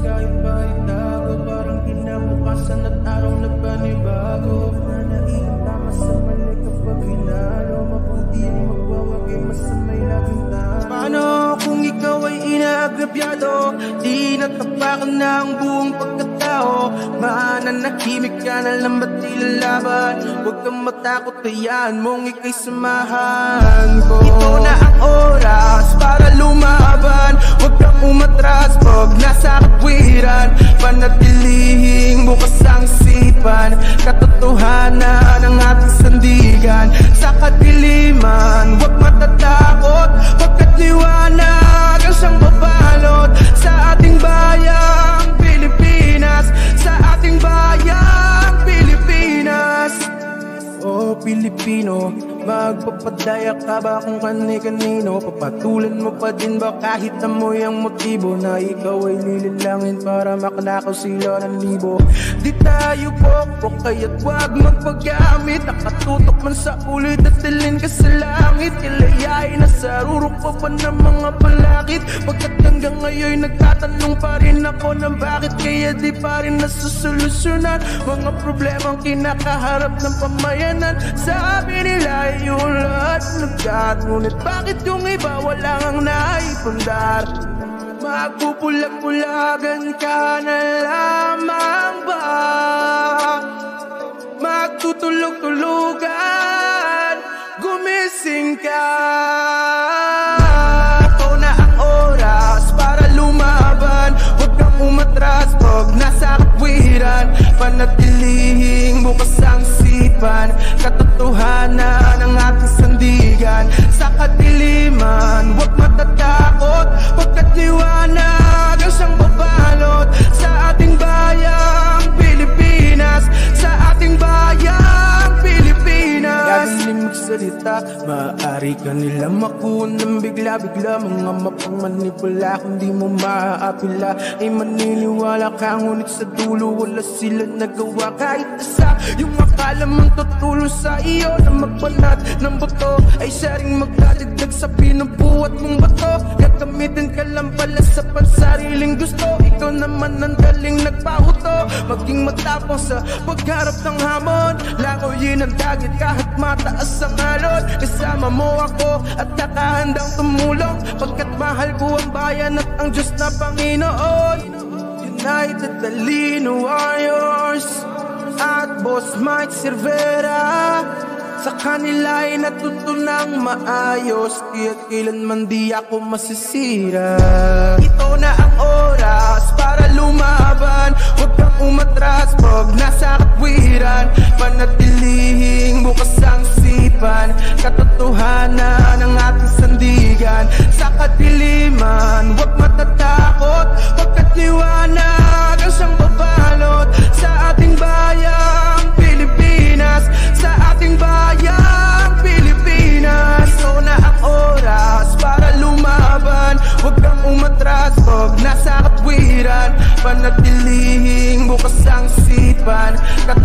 kahit pa itago, parang kinabukasan at araw na panibago. Nanaiing tama sa mali kapag hinalo, mabuti ang magwawag ay masamay laging talo. Paano kung ikaw ay inaagrabyado, di natapakan na ang buong pagkatao? Mananahimik ka na lang ba't nilalaban? Huwag kang matakot, hayaan mong ika'y samahan ko. Ito na ang oras para lumaban, huwag kang umatras pag nasa kapwiran. Panatilihing bukas ang isipan, katotohanan ang ating sandigan. Sa kadiliman, huwag matatakot, pagkat liwanag ang siyang babalot sa ating bayang Pilipinas, sa ating bayang Pilipinas. Oh Pilipino, magpapadaya ka ba kung kani-kanino? Papatulan mo pa din ba kahit amoy ang motibo na ikaw ay lililangin para makanakaw sila ng libo? Di tayo pokpok kaya't wag magpagamit, nakatutok man sa ulit at tilin ka sa langit. Kilayain na sa rurok pa pa ng mga balakid, pagkat hanggang ngayon nagtatanong pa rin ako ng bakit kaya di pa rin nasusolusyonan mga problemang kinakaharap ng pamayanan. Sabi nila ulat nagkat, ngunit bakit yung iba wala ang naipundar? Magpupulag-pulagan ka na lamang ba? Magtutulog-tulugan, gumising ka. Ito na ang oras para lumaban, huwag kang umatras pag nasa kapwiran. Panatilihing bukas ang isipan, katotohanan ang ating sandigan. Sa kadiliman, huwag matatakot, pagkat liwanag ang siyang babalot sa ating bayang Pilipinas, sa ating bayang Pilipinas. Gagaling magsalita, maaari ka nila makuha ng bigla-bigla. Mga mapangmanipula, kung di mo maaapila ay maniniwala ka, ngunit sa dulo wala sila nagawa kahit isa. Yung akala mong tutulo sa iyo na magbanat ng buto ay siya ring magdadagdag sa pinubuhat mong bato. Gagamitin ka lang pala sa pansariling gusto, ikaw naman ang daling nagpahuto. Maging matapang sa pagharap ng hamon, langoyin ang dagit kahit mataas ang alon. Kasama mo ako at kakahandang tumulong, pagkat mahal ko ang bayan at ang Diyos na Panginoon. United Talino Warriors at Boss Mike Cervera, sa kanila ay natutunang maayos, kaya't kailanman di ako masisira. Ito na ang oras para lumaban, huwag kang umatras pag nasa kapwiran. Panatilihing bukas ang isipan, katotohanan ang ating sandigan. Sa kadiliman, huwag matatakot, pagkat liwanag ang siyang babalot sa ating bayang Pilipinas, sa ating bayang Pilipinas. Ito na ang oras para lumaban, huwag kang umatras pag nasa kapwiran. Panatilihing bukas ang isipan,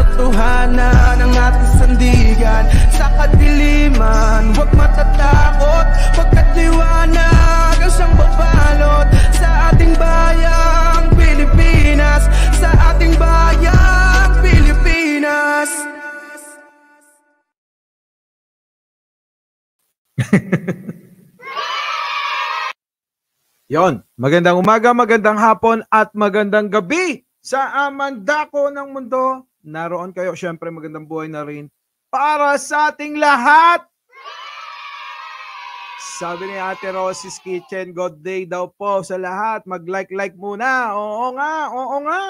katotohanan ang ating sandigan. Sa kadiliman, huwag matatakot, pagkat liwanag ang siyang babalot sa ating bayang Pilipinas, sa ating bayang Pilipinas. Yon, magandang umaga, magandang hapon at magandang gabi sa amandako ng mundo. Naroon kayo, syempre magandang buhay na rin para sa ating lahat. Sabi ni Ate Rosie's Kitchen, good day daw po sa lahat. Mag-like muna. Oo nga, oo nga.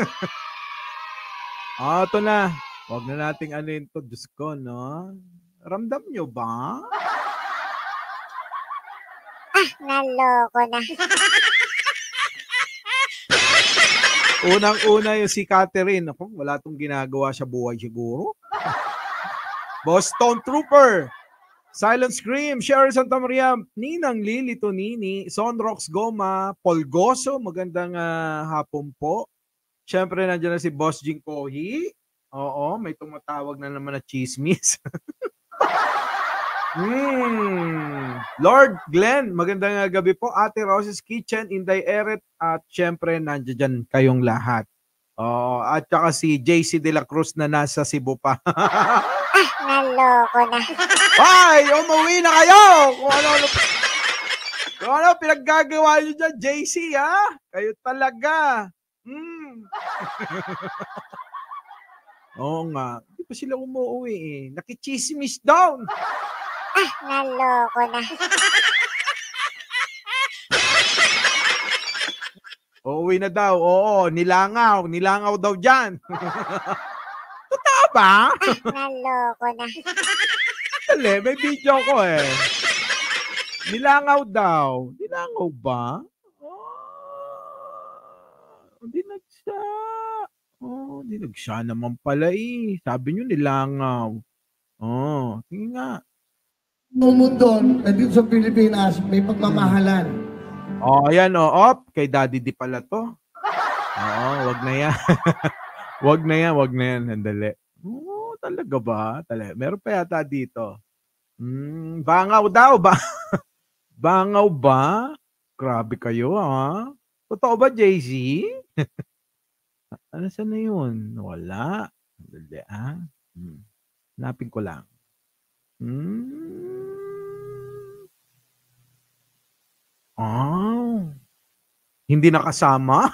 Ito na. Huwag na nating anin to. Diyos ko, no? Ramdam nyo ba? Naloko na. Unang-una yung si Catherine. Ako, wala tong ginagawa sa buhay siguro. Boss Stone Trooper, Silent Scream, Sherry Santa Maria, Ninang Lili Tonini, Sonrox Goma, Polgoso, magandang hapon po. Siyempre, nandiyan na si Boss Jing Kohi. Oo, may tumatawag na naman na chismis. Lord Glenn, magandang gabi po. Ate Rose's Kitchen, Inday Eret, at syempre nandiyan kayong lahat. At saka si JC De La Cruz na nasa Cebu pa. Naloko na. Ay, umuwi na kayo! Kung ano pinaggagawa nyo dyan, JC, ha? Kayo talaga. Oo nga. Hindi pa sila umuwi eh. Nakichismis down. Naloko na. Uuwi na daw. Oo, nilangaw. Nilangaw daw dyan. Totoo ba? Naloko na. Dali, may video ko eh. Nilangaw daw. Nilangaw ba? Hindi nagsya. Hindi nagsya naman pala eh. Sabi nyo nilangaw. Tingin nga. Noong mundo, dito sa Pilipinas, may pagmamahalan. Ayan kay Daddy di pala to. Wag na yan. wag na yan. Handali. Talaga ba? Meron pa yata dito. Bangaw daw ba? Bangaw ba? Grabe kayo, ha? Totoo ba, JC? Ano saan na yun? Wala. Handali, ha? Hanapin ko lang. Hindi nakasama?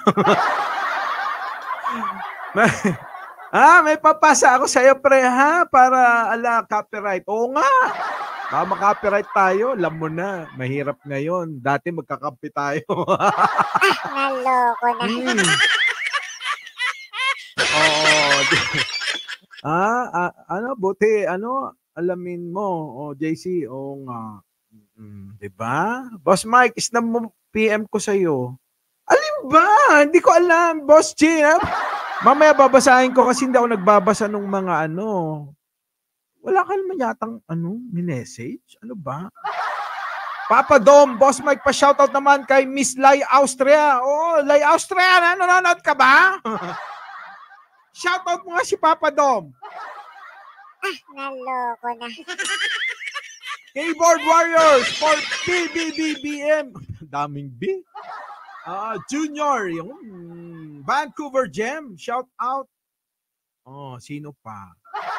May papasa ako sa'yo, pre, ha? Para copyright. Oo nga. Baka makopyright tayo. Alam mo na. Mahirap ngayon. Dati magkakampi tayo. Naloko na. Buti, alamin mo. JC, nga. Diba? Boss Mike, isnam mo PM ko sa'yo. Alin ba? Hindi ko alam. Boss G, ha? Mamaya babasahin ko kasi hindi ako nagbabasa ng mga Wala ka naman yatang message? Ano ba? Papa Dom, Boss Mike, pa-shoutout naman kay Miss Lai Austria. Lai Austria, nanonood ka ba? Shoutout mo nga si Papa Dom. Naloko na. Keyboard Warriors for BBBBM. Daming B. Junior, yung Vancouver Gem. Shout out. Sino pa?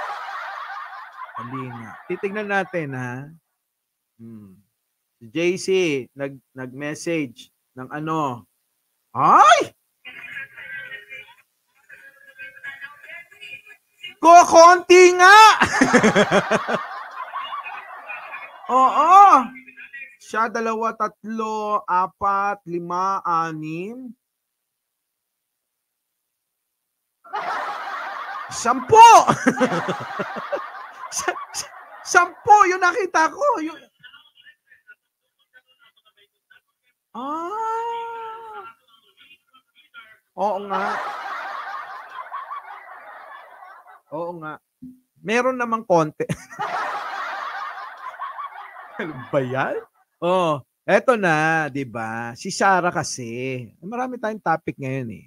Halina. Titignan natin, ha? Si JC, nag-message ng Ay! Konti nga! Oo. Siya, 2, 3, 4, 5, 6. 10! 10 yung nakita ko. Oo nga. Oo nga. Meron namang konti. Ano ba yan? Eto na, 'di ba? Si Sarah kasi. Marami tayong topic ngayon eh.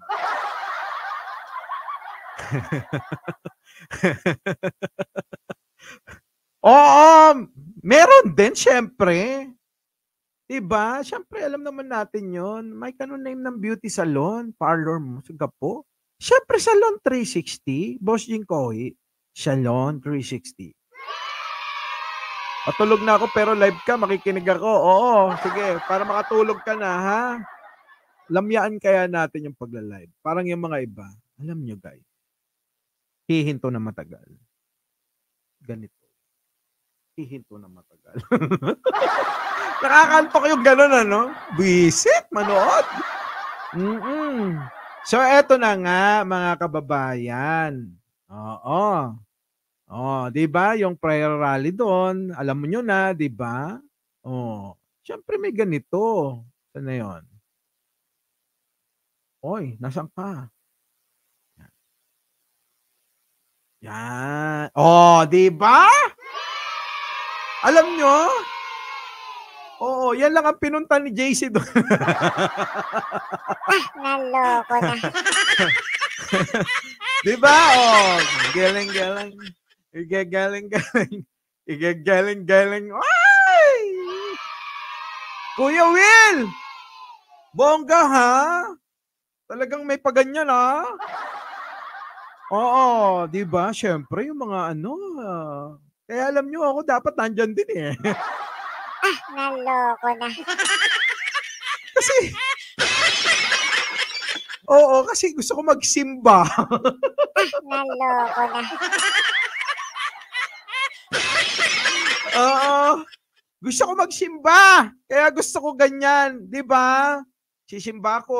Meron din syempre. 'Di ba? Syempre alam naman natin 'yon. May name ng beauty salon, parlor mo sa Gapo. Syempre Salon 360, Boss Jing Kohi. Salon 360. Patulog na ako pero live ka, makikinig ako. Oo, sige, para makatulog ka na, ha? Lamyaan kaya natin yung pagla-live. Parang yung mga iba. Alam nyo, guys, hihinto na matagal. Ganito. Hihinto na matagal. Nakakantok yung gano'n, Bisit, manood. So, eto na nga, mga kababayan. Oo. 'Di ba? Yung prayer rally doon, alam mo nyo na, 'di ba? Syempre may ganito. Saan na 'yon? Oy, nasaan ka? Yan. 'di ba? Alam nyo? Yan lang ang pinunta ni JC doon. Naloko na. 'Di ba? Galing. Galing. Igagaling-galing. Ay! Kuya Will! Bongga, ha? Talagang may paganyan, ha? Oo, di ba? Siyempre, yung mga kaya alam nyo ako dapat nandyan din eh. Naloko na. Kasi, oo, kasi gusto ko magsimba. Naloko na. Oo, gusto ko magsimba. Kaya gusto ko ganyan, di ba? Sisimba ko.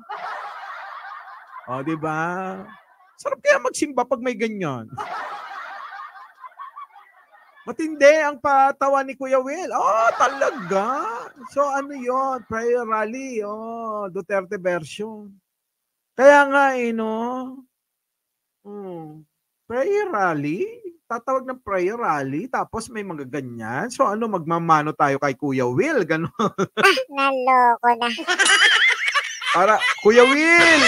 O, di ba? Sarap kaya magsimba pag may ganyan. Matindi ang patawa ni Kuya Will. Oh, talaga. So ano yon? Prayer rally. Oh, Duterte version. Kaya nga no. Prayer rally? Tatawag ng prayer rally tapos may mga ganyan. So ano, magmamano tayo kay Kuya Will? Ganon. Naloko na. Para, Kuya Will!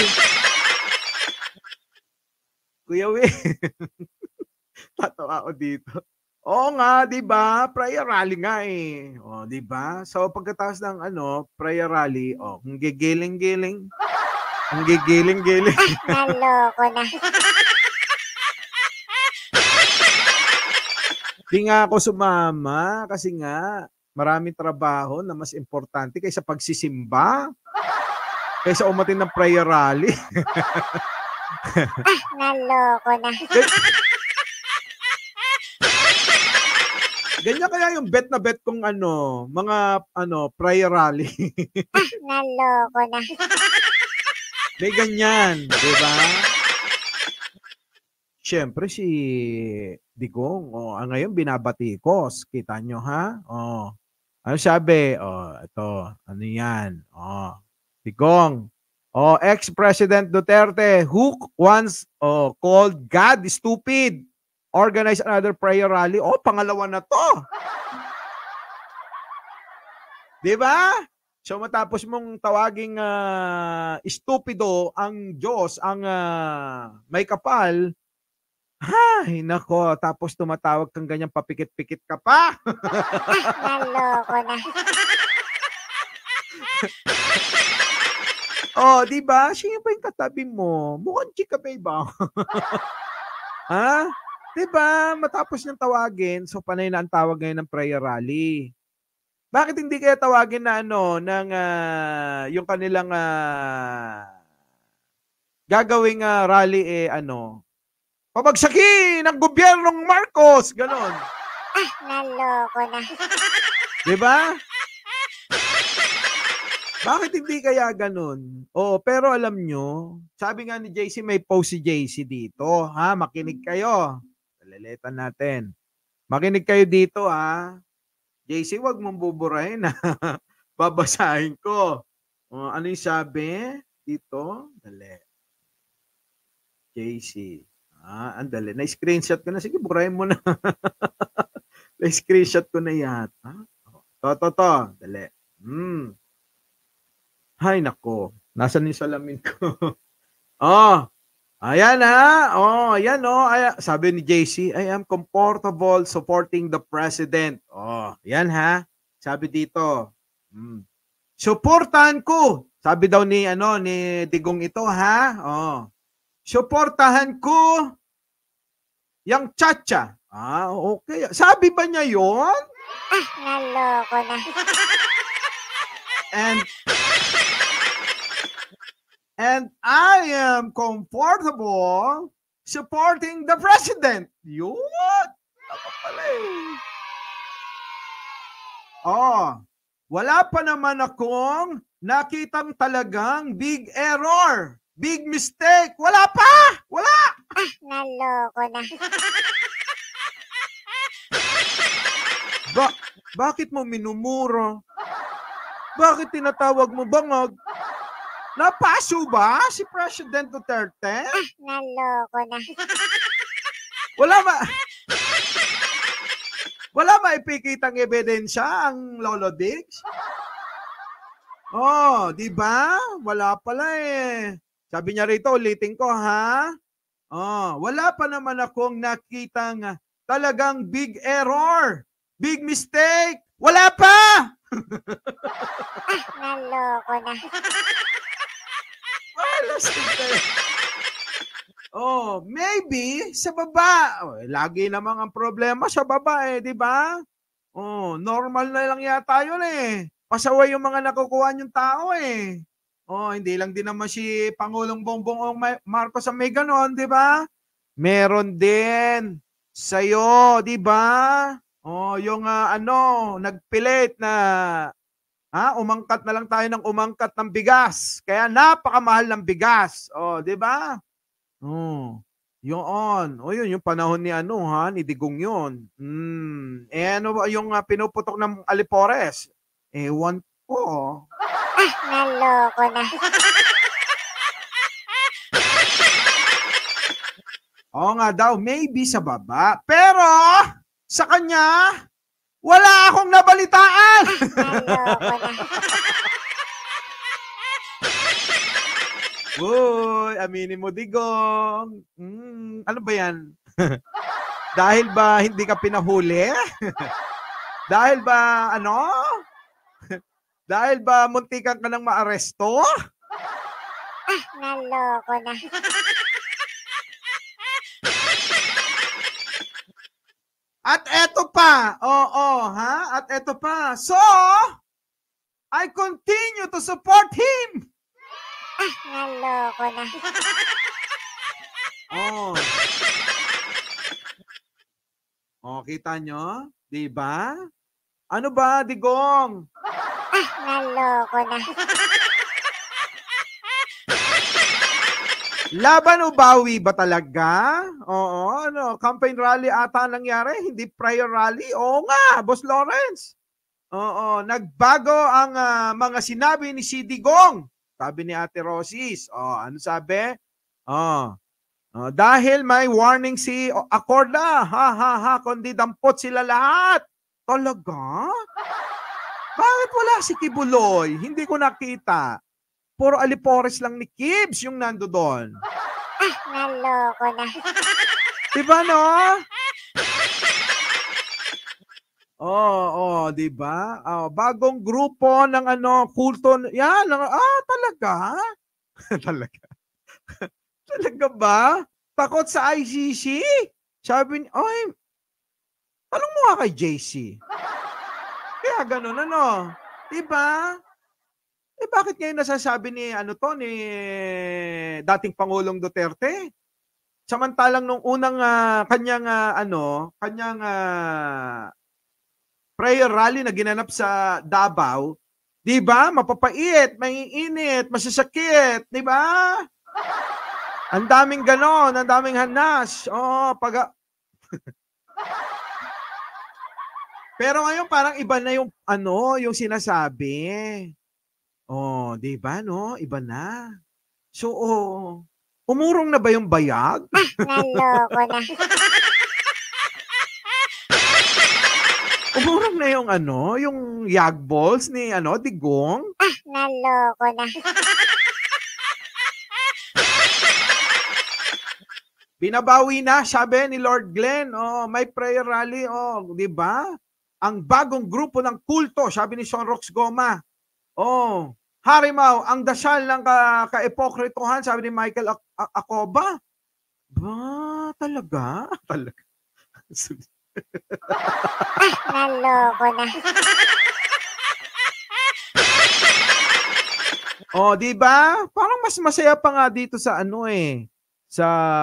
Kuya Will. Tatawa ako dito. Oo nga, 'di ba? Prayer rally nga eh. Oh, 'di ba? So pagkatapos ng prayer rally, kung gigiling-giling. Ang gigiling-giling. Naloko na. Di nga ako sumama kasi nga maraming trabaho na mas importante kaysa pagsisimba. Kaysa umatin ng prayer rally. Naloko na. Ganyan kaya yung bet na bet kung mga prayer rally. Naloko na. May ganyan, di ba? Siyempre si Digong, ngayon binabatikos. Kita nyo ha? Ano sabi? Ito, ano yan? Digong. Ex-President Duterte, who once called God stupid, organize another prayer rally. Pangalawa na to. Di ba? So matapos mong tawaging stupido ang Diyos, ang may kapal, ay, nako, tapos tumatawag kang ganyan, papikit-pikit ka pa. Naloko na. Di ba? Siya pa yung katabi mo. Mukhang chika pa iba. Ha? Di ba? Matapos niyang tawagin, so panay na ang tawag ngayon ng prayer rally. Bakit hindi kaya tawagin na ng yung kanilang gagawing rally pabagsakin ang gobyernong Marcos, ganon. Naloko na. Di ba? Bakit hindi kaya ganon? Pero alam nyo, sabi nga ni JC, may post si JC dito. Ha? Makinig kayo. Laletan natin. Makinig kayo dito, ha? JC, wag mong buburahin, ha? Babasahin ko. Ano yung sabi? Dito. Dali. JC. Andali. Na-screenshot ko na. Sige, burahin mo na. Na-screenshot ko na yata. To. Dali. Hay, nako. Nasaan yung salamin ko? Ayan ha. Ayan sabi ni JC, I am comfortable supporting the president. Yan ha. Sabi dito. Suportahan ko. Sabi daw ni Digong ito ha. Suportahan ko yang chacha. Okay. Sabi ba niya yon? Naloko na. And I am comfortable supporting the president. Yun! Ako pala wala pa naman akong nakitang talagang big error. Big mistake. Wala pa! Wala! Naloko na. Bakit mo minumura? Bakit tinatawag mo bangag? Napaso ba si President Duterte? Naloko na. Wala maipikitang ebidensya ang Lolo Diggs? Di ba? Wala pala eh. Sabi niya rito, ulitin ko ha. Wala pa naman akong nakitang Talagang big error. Big mistake. Wala pa! Naloko na. Wala Oh, maybe sa baba. Oh, lagi namang ang problema sa baba di ba? Oh, normal na lang yata yun Pasaway yung mga nakukuha yung tao Oh, hindi lang din naman si Pangulong Bongbong Marcos ang may ganon, di ba? Meron din sa'yo, di ba? Oh, yung nagpilit na umangkat na lang tayo ng umangkat ng bigas. Kaya napakamahal ng bigas. Oh, di ba? Oh, yun. O yun, yung panahon ni ni Digong yun. Ano ba yung pinuputok ng Alipores? Ewan ko. Naloko na. Oo nga daw, maybe sa baba. Pero, sa kanya, wala akong nabalitaan. Naloko na. Uy, aminin mo, Digong. Ano ba yan? Dahil ba hindi ka pinahuli? Dahil ba, Dahil ba muntikan ka nang maaresto? Naloko na. At eto pa. At eto pa. So, I continue to support him. Naloko na. Kita nyo? Diba? Ano ba, Digong? Naloko na. Laban o bawi ba talaga? Oo, campaign rally ata nangyari, hindi prior rally. Oo nga, Boss Lawrence. Oo, nagbago ang mga sinabi ni si Digong. Sabi ni Ate Rosis. Ano sabi? Dahil may warning si Acorda. Kundi dampot sila lahat. Talaga? Bakit wala si Kibuloy? Hindi ko nakita. Puro Alipores lang ni Kibs yung nando doon. Naloko na. Diba, no? Diba? Bagong grupo ng kulto. Yan. Talaga? Talaga? Talaga ba? Takot sa ICC? Sabi niya, tanong mo nga kay JC. Kaya ganun, diba? Bakit ngayon nasasabi ni dating Pangulong Duterte? Samantalang nung unang kanyang prayer rally na ginanap sa Davao, 'di ba? Mapapait, maiinit, masasakit, 'di ba? Ang daming ganon, ang daming hanas. Pero ngayon parang iba na yung yung sinasabi. 'Di ba, no? Iba na. So, umurong na ba yung bayag? Naloko na. Umurong na yung yung yag balls ni Digong? Naloko na. Binabawi na, sabi ni Lord Glenn. May prayer rally, 'di ba? Ang bagong grupo ng kulto, sabi ni Sonrox Goma. Harimaw, ang dasal ng ka-epokritohan, sabi ni Michael Acoba. Ba, talaga? Talaga. Naloko na. Di ba? Parang mas masaya pa nga dito sa sa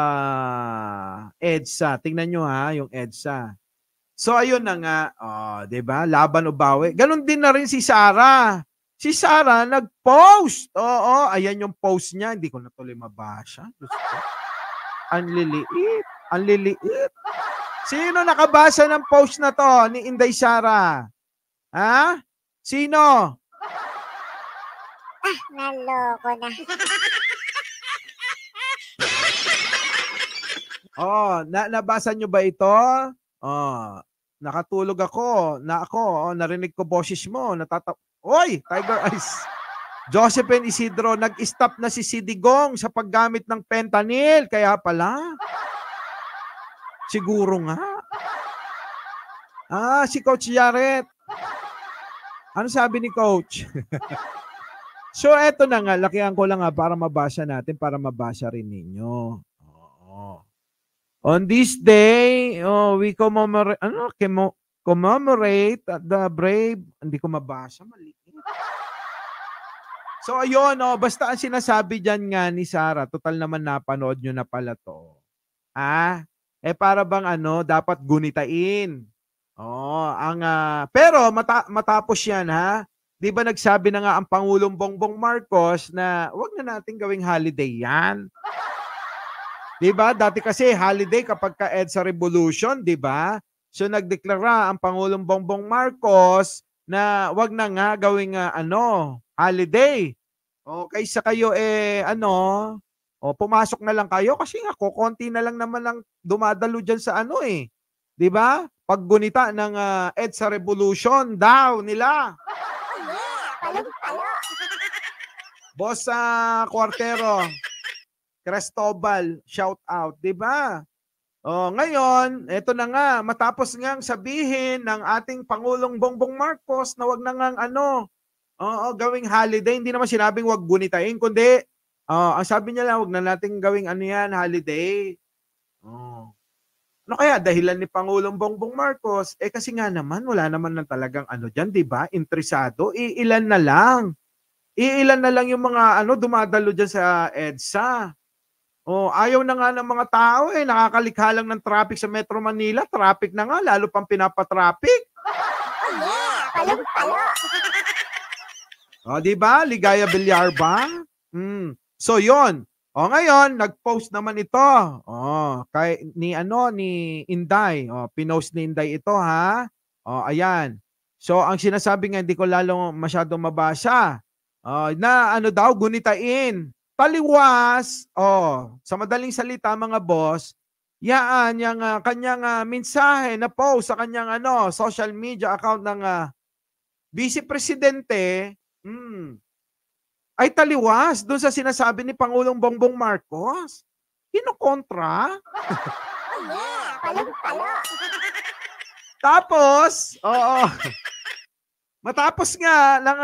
EDSA. Tingnan nyo yung EDSA. So ayun na nga, 'di ba? Laban o bawi. Ganon din na rin si Sara. Si Sara nag-post. Ayan yung post niya. Hindi ko na tuloy mabasa. Ang liliit. Ang liliit. Sino nakabasa ng post na to ni Inday Sara? Ha? Sino? Naloko na. Nabasa nyo ba ito? Nakatulog ako. Narinig ko boses mo. Oy, Tiger Eyes. Josephine Isidro, nag-stop na si Digong sa paggamit ng fentanyl. Kaya pala. Siguro nga. Si Coach Jaret. Ano sabi ni Coach? So, eto na nga. Lakihan ko lang para mabasa natin, para mabasa rin ninyo. Oo. On this day, we commemorate, commemorate the brave, hindi ko mabasa, mali. So, ayun, basta ang sinasabi dyan nga ni Sarah, total naman napanood nyo na pala to. Para bang dapat gunitain. Pero matapos yan, ha? Di ba nagsabi na nga ang Pangulong Bongbong Marcos na wag na natin gawing holiday yan. Di ba? Dati kasi holiday kapag ka EDSA Revolution, di ba? So nagdeklara ang Pangulong Bongbong Marcos na wag na nga gawing holiday. Kaysa kayo pumasok na lang kayo kasi nga konti na lang naman ang dumadalo diyan sa di ba? Paggunita ng EDSA Revolution daw nila. Boss Cuartero, Cristobal, shout out, 'di ba? Ngayon, eto na nga, matapos ngang sabihin ng ating Pangulong Bongbong Marcos na wag na ngang gawing holiday, hindi naman sinabing wag gunitain, kundi ang sabi niya lang wag na nating gawing holiday. Ano kaya dahilan ni Pangulong Bongbong Marcos? Kasi nga naman, wala naman ng talagang dyan, di ba? Interesado. Iilan na lang yung mga dumadalo dyan sa EDSA. Ayaw na nga ng mga tao nakakalikha lang ng traffic sa Metro Manila. Traffic na nga, lalo pang pinapatraffic. Di ba? Ligaya Villar ba? So, yon. Ngayon, nag-post naman ito. Ni Inday. Pinost ni Inday ito, ha? Ayan. So, ang sinasabi nga, hindi ko lalong masyadong mabasa. Na daw, gunitain. Taliwas. Sa madaling salita, mga boss, yan, yung kanyang mensahe na post sa kanyang social media account ng Vice Presidente, ay taliwas doon sa sinasabi ni Pangulong Bongbong Marcos. Kinukontra. Tapos, matapos nga ng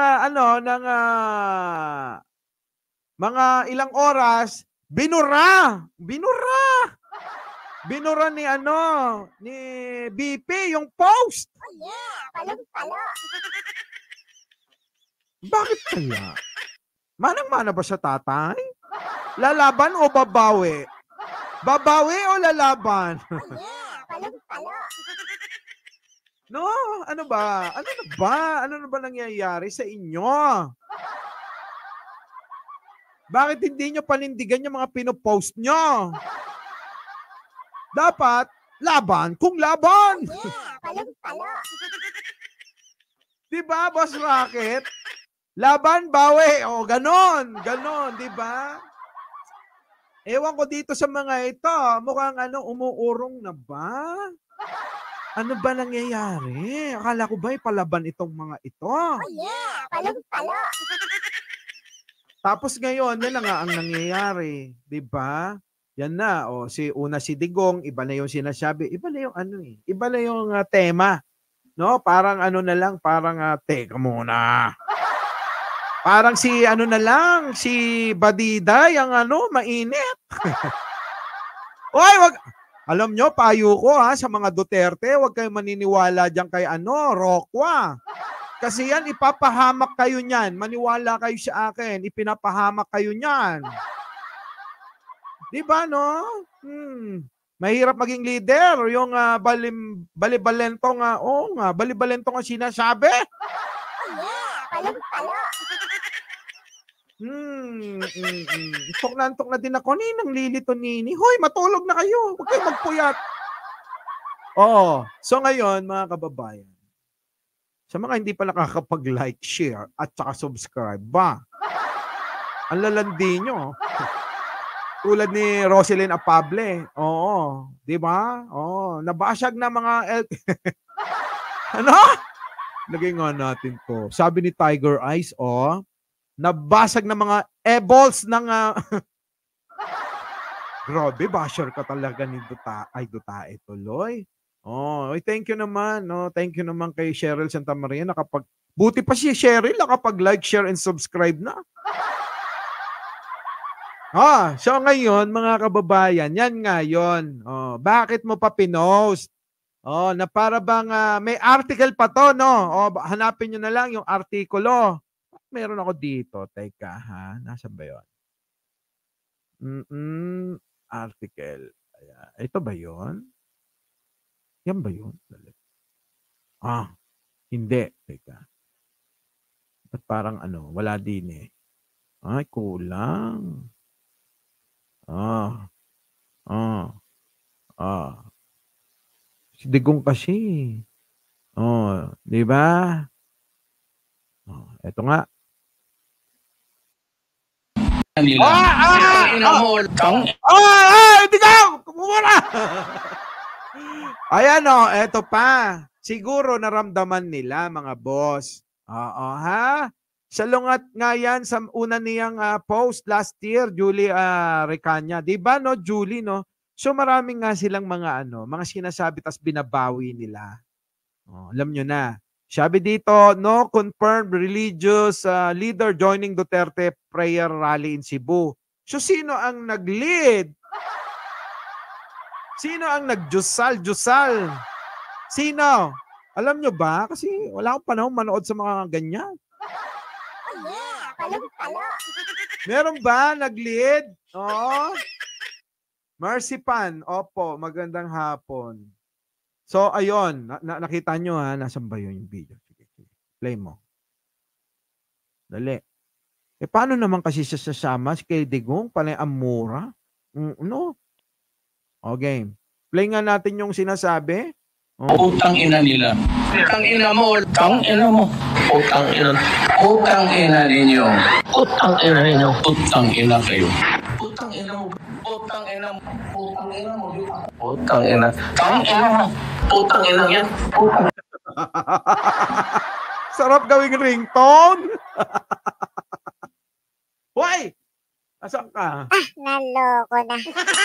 mga ilang oras, binura ni BP yung post. Bakit kaya? Manang-mana ba siya, tatay? Lalaban o babawi? Babawi o lalaban? No? Ano ba? Ano na ba nangyayari sa inyo? Bakit hindi nyo panindigan yung mga pinopost nyo? Dapat, laban kung laban! Diba, Boss Rocket? Laban, bawi. Ganon, di ba? Ewan ko dito sa mga ito, mukhang umuurong na ba? Ano ba nangyayari? Akala ko ba palaban itong mga ito? Tapos ngayon, yan na nga ang nangyayari, di ba? Yan na, si Digong, iba na yung sinasabi, iba na yung iba na yung tema. No? Parang na lang, parang teka muna. Parang si Badida, yung mainit. Oy, wag. Alam nyo, payo ko sa mga Duterte, wag kayong maniniwala diyan kay Rocua. Kasi yan, ipapahamak kayo niyan. Maniwala kayo sa akin, ipinapahamak kayo niyan. Di ba, no? Mahirap maging leader. Yung balibalentong, balibalentong ang sinasabi. Antok na din ako. Ninang lilito nini. Hoy, matulog na kayo. Huwag kayo magpuyat. So ngayon, mga kababayan, sa mga hindi pa nakakapag-like, share, at saka subscribe ba? Ang lalandi nyo. Tulad ni Roselyn Apable. Di ba? Nabasag na mga Lagay nga natin to. Sabi ni Tiger Eyes, nabasag na mga e-balls ng grabe, basher ka talaga ni Dutae tuloy. Oh, thank you naman, no. Thank you naman kay Cheryl Santa Maria buti pa si Cheryl nakapag-like, share and subscribe na. So ngayon mga kababayan, yan nga yun. Oh, bakit mo pa pinost? Oh, na para bang may article pa to, no? Oh, hanapin niyo na lang yung artikulo. Meron ako dito. Teka, ha? Nasaan ba 'yon? Article. Ayan. Ito ba 'yon? Yan ba 'yon? Hindi. Teka. At parang wala din eh. Ay, kulang. Si Digong kasi. Di ba? Eto nga. Digong! Kumura! Ayan eto pa. Siguro naramdaman nila mga boss. Ha? Salungat nga yan sa una niyang post last year, Julie Recanya. Di ba, no, Julie, no? So maraming nga silang mga mga sinasabi tas binabawi nila. Alam nyo na. Sabi dito, no confirmed religious leader joining Duterte prayer rally in Cebu. So sino ang nag-lead? Sino ang nag-jusal? Sino? Alam nyo ba? Kasi wala akong panahon manood sa mga ganyan. Meron ba nag-lead? Mercy Pan. Opo, magandang hapon. So, ayun. Nakita nyo ha. Nasaan ba yun yung video? Sige. Play mo. Dali. Paano naman kasi siya sasama si kay Digong? Panay amura? No? Okay. Play nga natin yung sinasabi. Utang ina nila. Utang ina mo. Utang ina mo. Utang ina. Utang ina ninyo. Utang ina ninyo. Utang ina kayo. Utang ina mo. Utang ina mo. Utang ina mo. Utang ina. Utang ina mo. Utang ina yan. Utang. Sarap gawing ringtone. Hoy! Asan ka? Naloko na.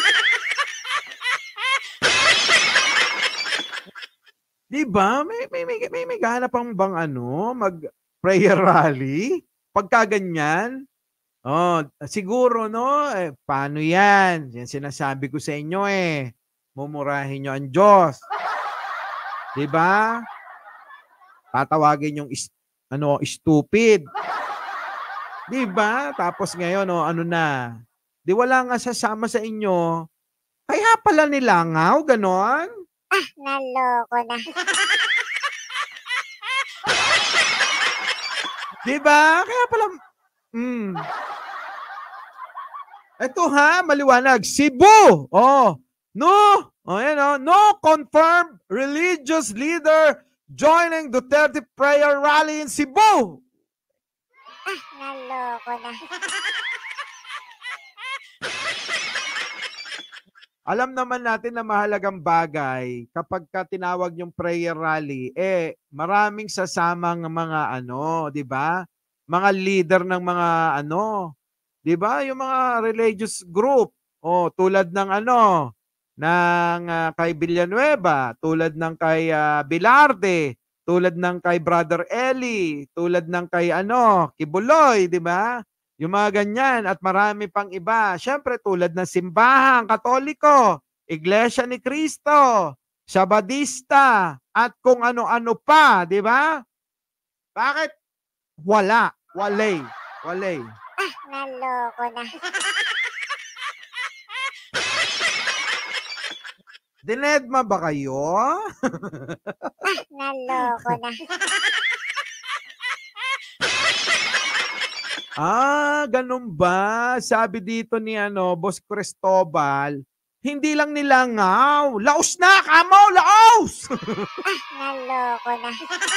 Di ba? May ganap pang bang mag-prayer rally? Pagka ganyan? Siguro, no? Paano yan? Yan sinasabi ko sa inyo mumurahin nyo ang Diyos. Di ba? Tatawagin yung stupid. Di ba? Tapos ngayon, na? Di wala nga sasama sa inyo. Kaya pala nilangaw, ganon? Naloko na. Diba? Kaya pala, Ito ha, maliwanag. Cebu! No confirmed religious leader joining Duterte prayer rally in Cebu. Naloko na. Alam naman natin na mahalagang bagay kapag tinawag yung prayer rally, maraming sasamang mga di ba? Mga leader ng mga di ba? Yung mga religious group. Tulad ng ng kay Villanueva, tulad ng kay Bilarde, tulad ng kay Brother Eli, tulad ng kay Kibuloy, di ba? Yung mga ganyan at marami pang iba. Siyempre tulad ng Simbahang Katoliko, Iglesia ni Cristo, Sabadista, at kung ano-ano pa, di ba? Bakit? Walay. Naloko na. Dinedma ba kayo? Naloko na. Ganun ba? Sabi dito ni Boss Cristobal, hindi lang nilangaw. Laos na, kamo! Laos! Naloko na.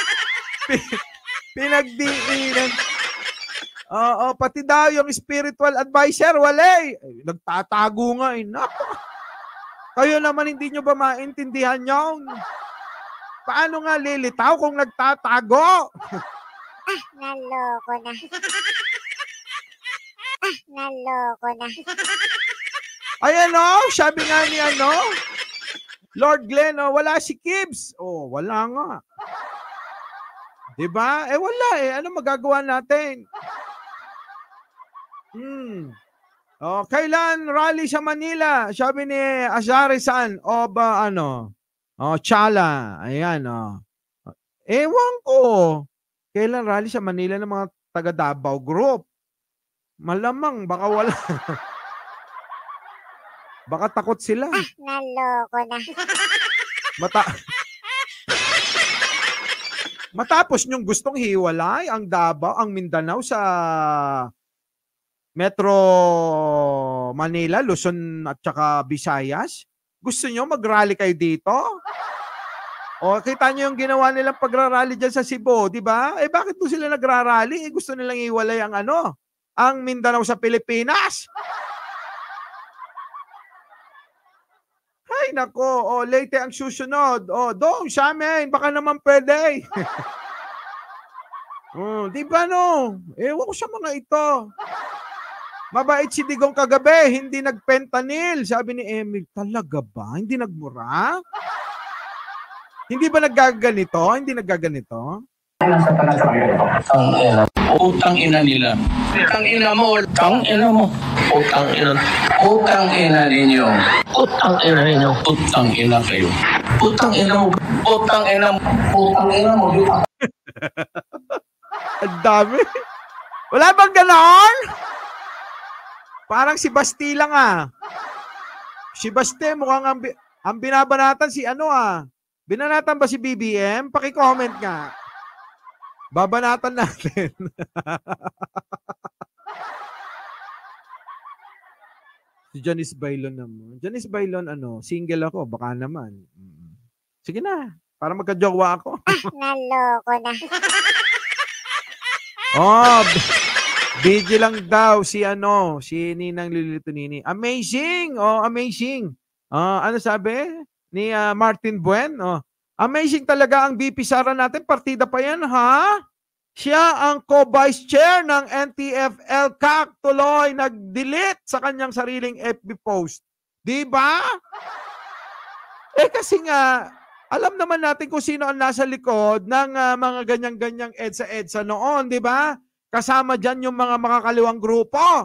Pinagdiinan. Pati daw yung spiritual advisor, walay. Nagtatago nga. Kayo naman hindi nyo ba maintindihan yun? Paano nga lilitaw kung nagtatago? Naloko na. Naloko na. Ay sabi nga ni Lord Glenn, oh, wala si Kibbs. Oh, wala nga. Diba? Wala eh. Ano magagawa natin? Oh, kailan rally sa Manila? Sabi ni Azari-san o ba ano? Oh, Chala. Ayan, oh. Ewan ko. Kailan rally sa Manila ng mga taga Davao Group? Malamang, baka wala. Baka takot sila. Naloko na. Matapos nyong gustong hiwalay ang Davao, ang Mindanao sa Metro Manila, Luzon at saka Visayas, gusto nyo mag-rally kayo dito? O kita nyo yung ginawa nilang pagrarally dyan sa Cebu, di ba? Bakit po sila nagrarally? Gusto nilang iwalay ang ang Mindanao sa Pilipinas. Ay nako, Leyte ang susunod. Doon sa amin, baka naman pwede. Di ba no? Ewan ko sa mga ito. Mabait si Digong kagabi, hindi nagpentanil. Sabi ni Emil, talaga ba? Hindi nagmura? Hindi ba naggaganito? Hindi naggaganito? Utang ina nila. Utang ina mo. Utang ina mo. Utang ina. Utang ina ninyo. Utang ina ninyo. Utang ina kayo. Utang ina mo. Utang ina mo. Utang ina mo. Ang dami. Wala bang ganon? Parang si Basti lang Si Basti mukhang ang binabanatan si Binanatan ba si BBM? Paki-comment nga. Babanatan natin. Si Janice Bailon naman. Janice Bailon, single ako. Baka naman. Sige na. Para magka-jowa ako. Naloko na. BG lang daw si Ninang Lilito Nini. Amazing! Amazing. Ano sabi? Ni Martin Buen. Amazing talaga ang BP Sara natin. Partida pa yan, ha? Siya ang co-vice chair ng NTF-LCAC. Tuloy nag-delete sa kanyang sariling FB post. Di ba? Kasi nga, alam naman natin kung sino ang nasa likod ng mga ganyang-ganyang EDSA noon, di ba? Kasama dyan yung mga makakaliwang grupo.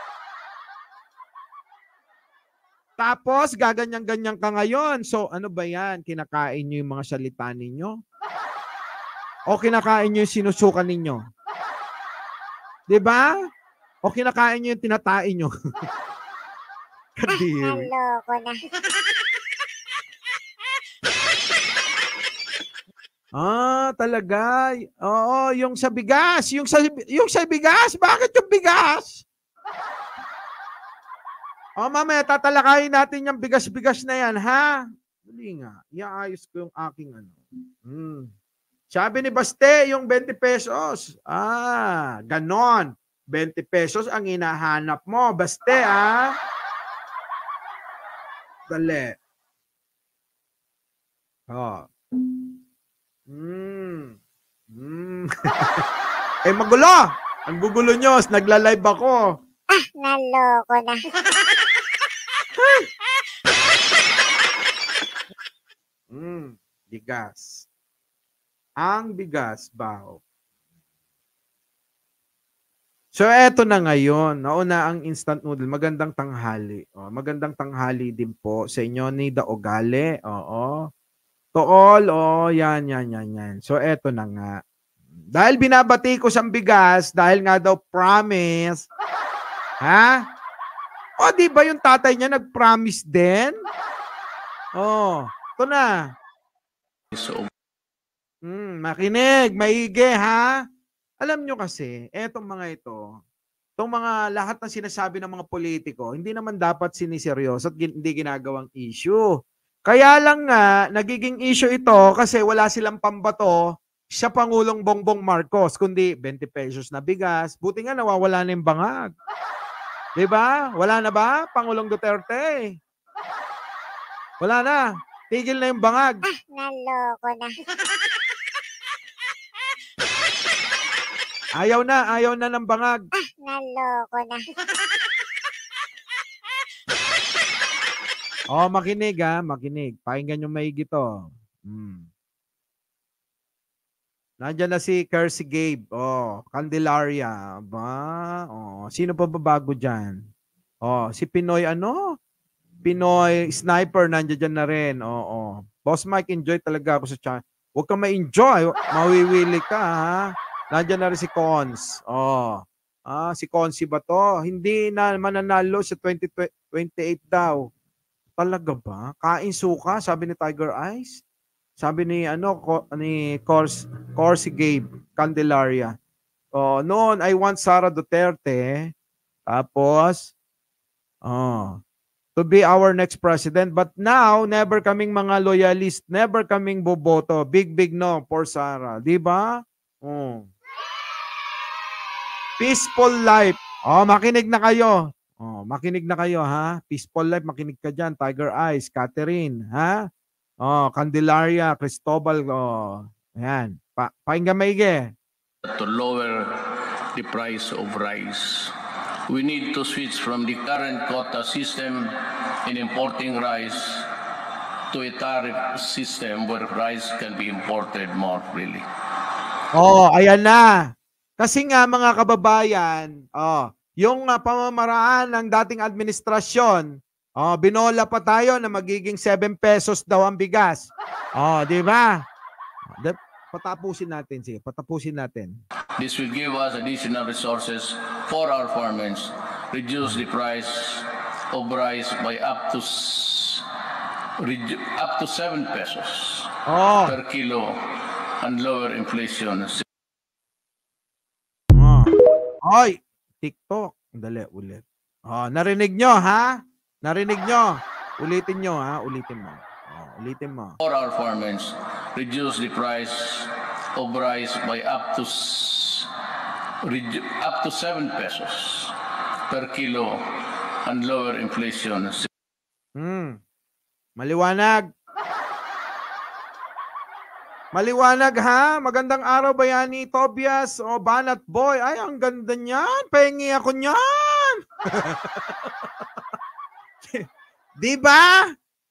Tapos, gaganyan-ganyan ka ngayon. So, ano ba yan? Kinakain nyo yung mga salita ninyo? O kinakain nyo yung sinusukan ninyo? Diba? O kinakain nyo yung tinatain nyo? Kadiri. Naloko na. Talaga. Oo, yung sa bigas. Yung sa bigas? Bakit yung bigas? Mamaya, tatalakayin natin yung bigas-bigas na yan, ha? Dali nga. Iaayos ko yung aking Sabi ni Baste, yung 20 pesos. Ganon. 20 pesos ang hinahanap mo. Baste, ha? Dali. Magulo. Ang gugulo nyo. Nagla-live ako. Naloko na. Bigas. Ang bigas, bao. So, eto na ngayon. Nauna ang instant noodle. Magandang tanghali. Magandang tanghali din po sa inyo ni Daogale. Oo. Tool. Yan. So, eto na nga. Dahil binabati ko sa bigas, dahil nga daw promise. Ha? Di ba yung tatay niya nag-promise din? Ito na. Makinig, maigi, ha? Alam nyo kasi, etong mga ito, itong mga lahat ng sinasabi ng mga politiko, hindi naman dapat siniseryoso at hindi ginagawang issue. Kaya lang nga, nagiging issue ito kasi wala silang pambato sa Pangulong Bongbong Marcos, kundi 20 pesos na bigas. Buti nga nawawala na yung bangag. Diba? Wala na ba, Pangulong Duterte? Wala na. Tigil na yung bangag. Naloko na. Ayaw na ng bangag. Naloko na. Oh, makinig ha, makinig. Pakinggan yung maigi to. Nandiyan na si Kersey Gabe. Oh, Candelaria. Ba? Oh, sino pa babago dyan? Oh, si Pinoy ano? Pinoy Sniper nandiyan na rin. Oo. Boss Mike, enjoy talaga ako sa channel. Huwag kang ma-enjoy. Mawiwili ka ha. Nandiyan na rin si Cons. Oh. Si Consi ba to? Hindi na mananalo sa 2028 daw. Talaga ba? Kain suka, sabi ni Tiger Eyes. Sabi ni ni Corsi Gabe Candelaria. Oh, noon I want Sara Duterte. Tapos to be our next president, but now never kaming mga loyalist, never kaming boboto. Big no for Sara, 'di ba? Peaceful life. Makinig na kayo. Makinig na kayo ha. Peaceful life, makinig ka diyan. Tiger Eyes, Catherine, ha? Candelaria, Cristobal, ayan. Pakinggan maigi. To lower the price of rice. We need to switch from the current quota system in importing rice to a tariff system where rice can be imported more freely. Ayan na. Kasi nga mga kababayan, yung pamamaraan ng dating administrasyon, binola pa tayo na magiging 7 pesos daw ang bigas. Di ba? Patapusin natin. Sige, patapusin natin. This will give us additional resources for our farmers, reduce the price of rice by up to 7 pesos per kilo and lower inflation. Hoy, TikTok. Dali, ulit. Narinig nyo, ha? Narinig nyo. Ulitin nyo, ha? Ulitin mo. Ulitin mo. For our farmers, reduce the price of rice by up to 7 pesos per kilo and lower inflation. Maliwanag. Maliwanag ha. Magandang araw Bayani Tobias o Banat Boy. Ay, ang ganda niyan. Pahingi ako niyan. Di ba?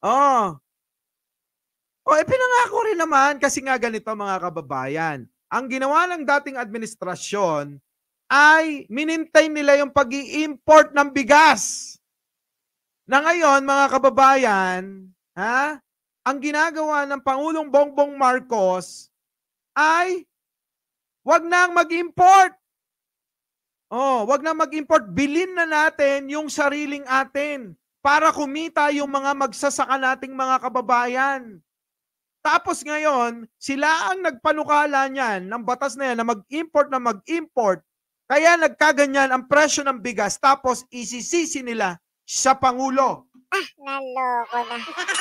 Pinangako rin naman kasi nga ganito mga kababayan. Ang ginawa ng dating administrasyon ay minintay nila yung pag-i-import ng bigas. Na ngayon mga kababayan, ang ginagawa ng Pangulong Bongbong Marcos ay wag nang mag-import. Wag nang mag-import. Bilhin na natin yung sariling atin para kumita yung mga magsasaka nating mga kababayan. Tapos ngayon, sila ang nagpanukala niyan ng batas na yan na mag-import na mag-import. Kaya nagkaganyan ang presyo ng bigas tapos isisisi nila sa Pangulo. Naloko na.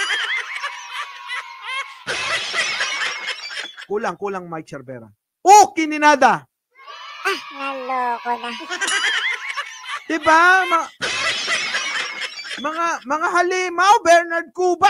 Kulang Mike Cervera. Kininada. Naloko na. Diba? Mga halimaw, Bernard Cuba.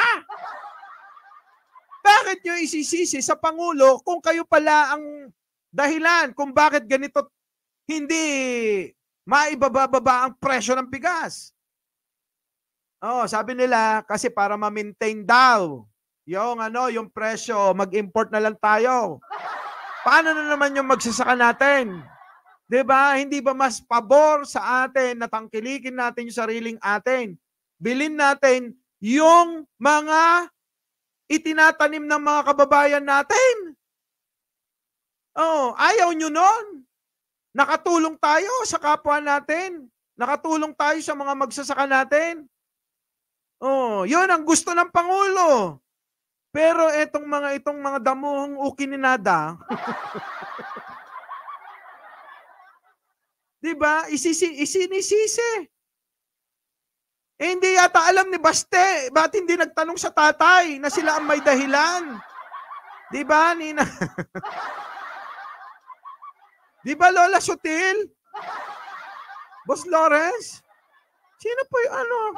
Bakit nyo isisisi sa Pangulo kung kayo pala ang dahilan kung bakit ganito hindi maibababa ang presyo ng bigas? Sabi nila kasi para ma-maintain daw yung presyo, mag-import na lang tayo. Paano na naman yung magsasaka natin? 'Di ba? Hindi ba mas pabor sa atin na tangkilikin natin yung sariling atin? Bilhin natin yung mga itinatanim ng mga kababayan natin. Ayaw nyo nun. Nakatulong tayo sa kapwa natin. Nakatulong tayo sa mga magsasaka natin. Yun ang gusto ng Pangulo. Pero itong mga damuhong ukininada, diba? Isinisisi. Hindi yata alam ni Baste, ba't hindi nagtanong sa tatay na sila ang may dahilan? Diba, Nina? Diba, Lola Sutil? Boss Lawrence? Sino po yung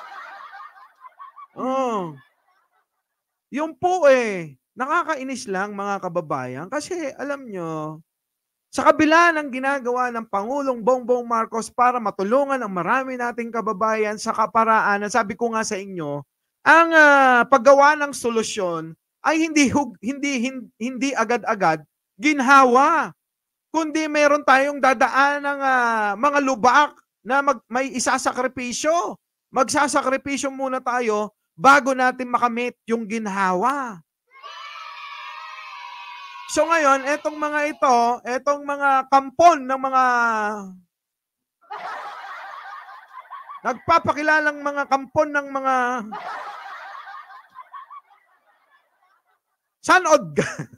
Yung po nakakainis lang mga kababayan kasi alam nyo, sa kabila ng ginagawa ng Pangulong Bongbong Marcos para matulungan ang marami nating kababayan sa kaparaanan, sabi ko nga sa inyo, ang paggawa ng solusyon ay hindi agad-agad ginhawa, kundi meron tayong dadaan ng mga lubak na may isasakripisyo. Magsasakripisyo muna tayo bago natin makamit yung ginhawa. So ngayon, etong mga kampon ng mga nagpapakilalang mga kampon ng mga sanod.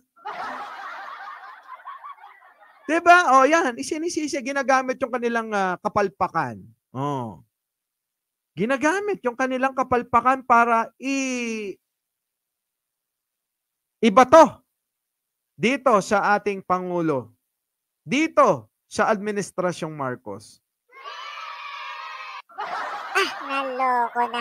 Diba? O yan, isinisisi, ginagamit yung kanilang kapalpakan. Oh. Ginagamit yung kanilang kapalpakan para ibato dito sa ating Pangulo. Dito sa Administrasyong Marcos. Naloko na.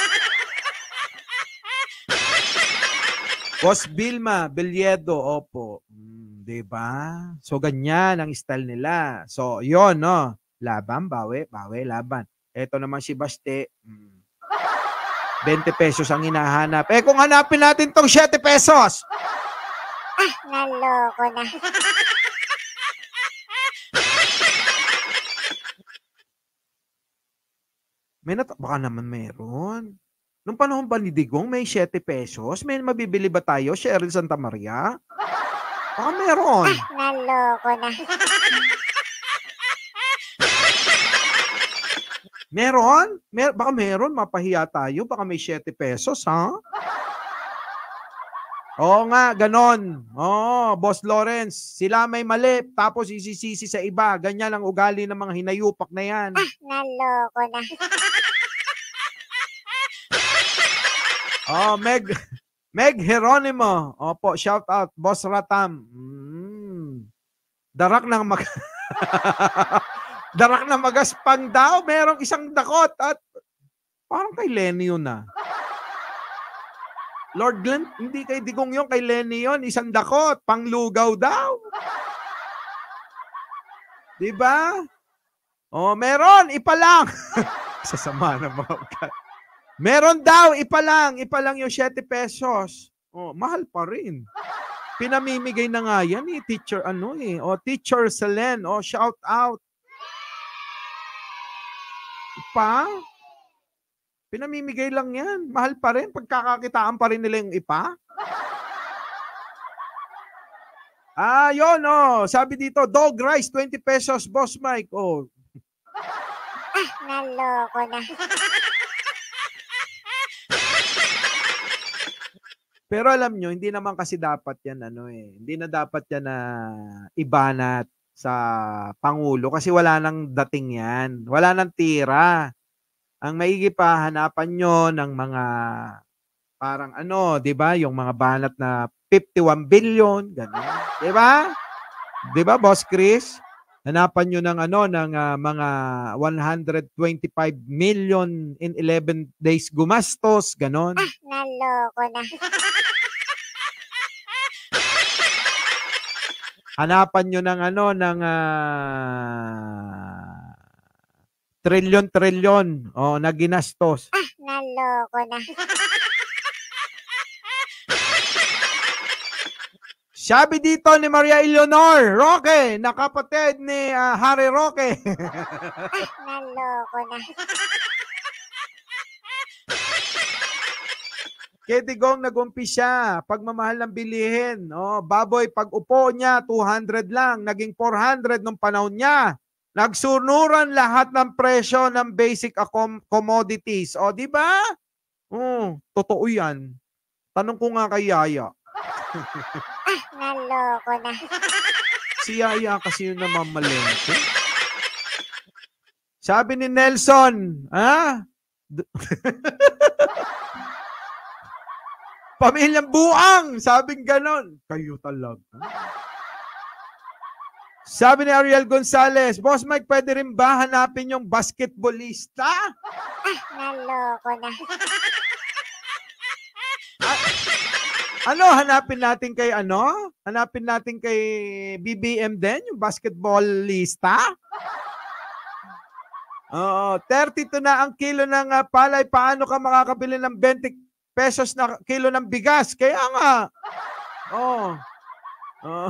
Boss Vilma Beliedo, opo. Diba? So, ganyan ang style nila. So, yon no? Laban, bawi, laban. Ito naman si Baste, 20 pesos ang hinahanap. Kung hanapin natin tong 7 pesos. Naloko na. Baka naman meron. Nung panahon ba ni Digong, may 7 pesos? May mabibili ba tayo, Cheryl Santa Maria? Baka meron. Naloko na. Meron? Baka meron, mapahiya tayo. Baka may 7 pesos, ha? Oo nga, ganon. Oo, Boss Lawrence, sila may mali, tapos isisisi sa iba. Ganyan ang ugali ng mga hinayupak na yan. Naloko na. Oh, Meg Geronimo. Opo, shout out. Boss Ratam. Darak ng darak na magaspang daw. Merong isang dakot at parang kay Lenny yun na. Lord Glenn, hindi kay Digong yun, kay Lenny yun. Isang dakot, panglugaw daw. Diba? Oh, meron, ipalang. Sasama na mga meron daw, ipalang yung 7 pesos. Oh, mahal pa rin. Pinamimigay na nga yan eh, teacher Teacher Selen, shout out. Ipa? Pinamimigay lang yan. Mahal pa rin, pagkakakitaan pa rin nila yung ipa. Yun, sabi dito, dog rice, 20 pesos, Boss Mike. Oh. Naloko na. Pero alam nyo, hindi naman kasi dapat yan, hindi na dapat yan na ibanat sa Pangulo kasi wala nang dating yan. Wala nang tira. Ang maigi pa, hanapan nyo ng mga parang di ba? Yung mga banat na 51 billion, gano'n. Di ba? Di ba, Boss Chris? Hanapan nyo ng ng mga 125 million in 11 days gumastos, gano'n. Naloko na. Hanapan nyo ng trilyon na ginastos. Naloko na. Sabi dito ni Maria Eleanor Roque, na kapatid ni Harry Roque. Naloko na. Kay Digong nag-umpisa, pagmamahal ng bilihin. Baboy, pag upo niya, 200 lang. Naging 400 nung panahon niya. Nagsunuran lahat ng presyo ng basic commodities. Di ba? Totoo yan. Tanong ko nga kay Yaya. Naloko na. Si Yaya kasi yung namamalengke. Sabi ni Nelson, pamilyang buang, sabing ganon. Kayo talaga. Sabi ni Ariel Gonzalez, Boss Mike, pwede rin ba hanapin yung basketballista? Naloko na. Hanapin natin kay Hanapin natin kay BBM din, yung basketballista? 32 na ang kilo ng palay. Paano ka makakabili ng 20 pesos na kilo ng bigas. Kaya nga. Oh. Oh.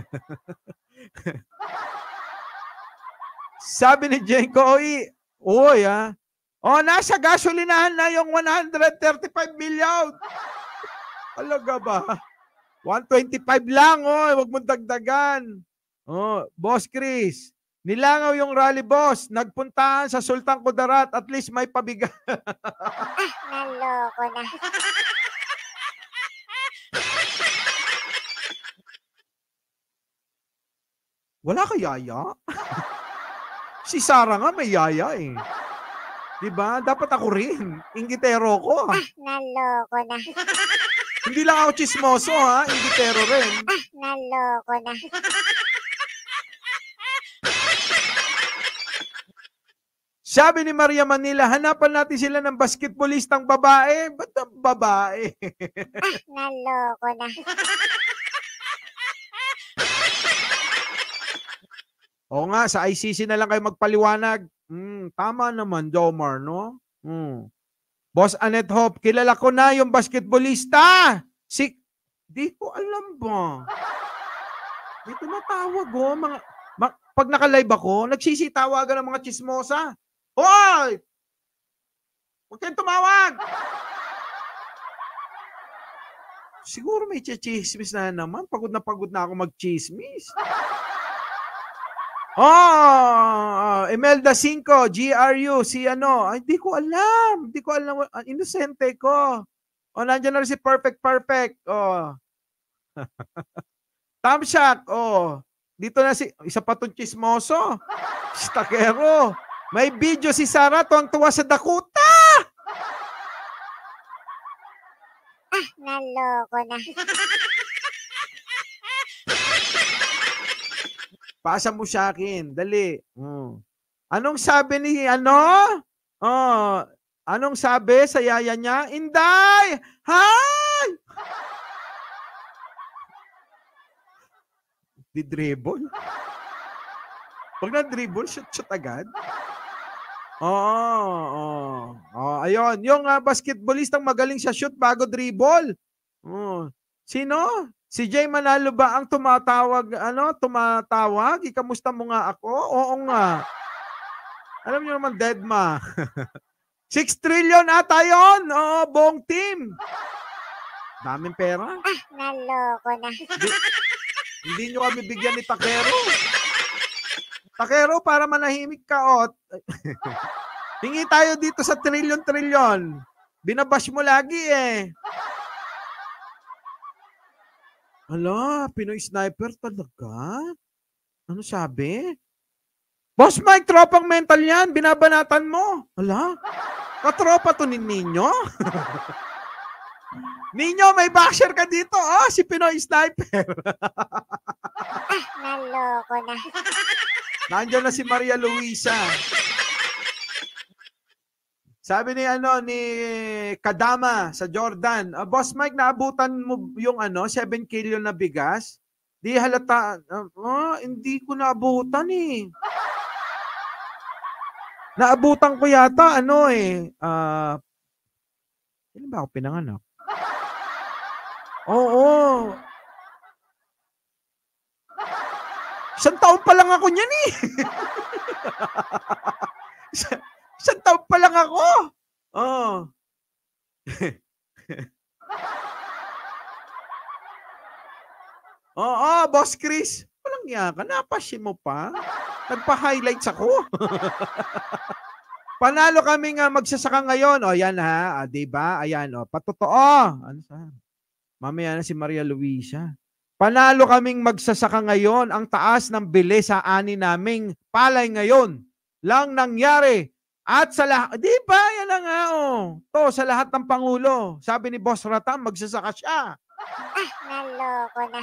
Sabi ni Jenko, oy nasa gasolinahan na yung 135 million. Alaga ba? 125 lang, wag mong dagdagan. Boss Chris, nilangaw yung rally boss, nagpuntahan sa Sultan Kudarat, at least may pabigat. Naloko na. Wala ka yaya? Si Sarah nga may yaya eh. Diba? Dapat ako rin. Inggitero ko. Naloko na. Hindi lang ako chismoso ha. Inggitero rin. Naloko na. Sabi ni Maria Manila, hanapan natin sila ng basketballistang babae. Ba't ang babae? Naloko na. Oo nga, sa ICC na lang kayo magpaliwanag. Tama naman, Jomar, no? Boss Annette Hope, kilala ko na yung basketballista. Di ko alam ba? May tumatawag pag naka-live ako, nagsisitawagan ng mga chismosa. Hoy! Huwag kayong tumawag! Siguro may chismis na naman. Pagod na ako mag-chismis. Imelda 5, GRU, si ano, ay di ko alam, inosente ko. Nandiyan na rin si Perfect. Tamshak, dito na isa pa tong chismoso, si Takero. May video si Sarah, tuwang-tuwa sa Dakota. Naloko na. Pasa mo sa akin. Dali. Anong sabi ni anong sabi sa yaya niya? Inday! Hi! Di-dribble? Pag na-dribble, shoot agad? Ayun. Yung basketballistang magaling sa shoot bago dribble. Sino? Si Jay Manalo ba ang tumatawag? Ikamusta mo nga ako? Oo nga. Alam niyo naman, Deadma. 6 trillion ata yun. Buong team. Daming pera. Naloko na. Hindi nyo kami bigyan ni Takero. Takero, para manahimik ka, Hingi tayo dito sa trillion. Binabash mo lagi eh. Hala, Pinoy sniper talaga? Ano sabi? Boss Mike, tropang mental yan. Binabanatan mo. Hala, katropa to ni Ninyo? Ninyo, may basher ka dito. Si Pinoy sniper. Naloko na. Nandiyan na si Maria Luisa. Sabi ni Kadama sa Jordan, Boss Mike, naabutan mo yung 7 kilo na bigas? Di halata, hindi ko naabutan eh. Naabutan ko yata, kailan ba ako pinanganak? Oo. 1 taon pa lang ako niyan eh. 1 taon pa lang ako. Boss Chris. Walang yaka. Napasin mo pa. Nagpa-highlights ako. Panalo kami nga magsasaka ngayon. Yan ha. Diba? Ayan. Patotoo. Mamaya na si Maria Luisa. Panalo kaming magsasaka ngayon. Ang taas ng bili sa ani naming palay ngayon. Lang nangyari. At sa lahat, di ba? Yan na nga, To, sa lahat ng Pangulo. Sabi ni Boss Ratam, magsasaka siya. Naloko na.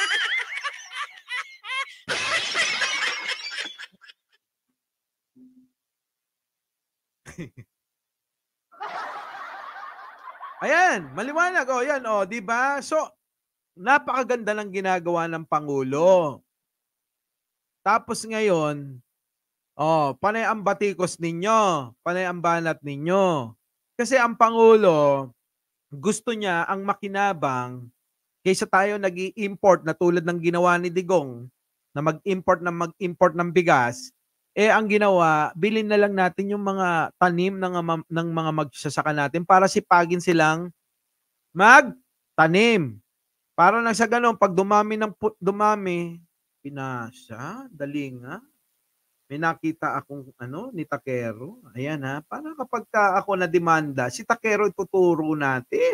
Ayan, maliwanag. Yan, di ba? So, napakaganda ng ginagawa ng Pangulo. Tapos ngayon, panay ang batikos ninyo, panay ang banat ninyo. Kasi ang Pangulo, gusto niya ang makinabang kaysa tayo nag-i-import na tulad ng ginawa ni Digong na mag-import ng bigas, ang ginawa, bilhin na lang natin yung mga tanim ng mga magsasaka natin para sipagin silang magtanim. Para nang sa ganun, pag dumami, pinasa, dali nga. May nakita akong ni Takero. Ayan ha. Para kapag ako na demanda, si Takero ituturo natin.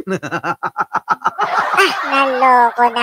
Naloko na.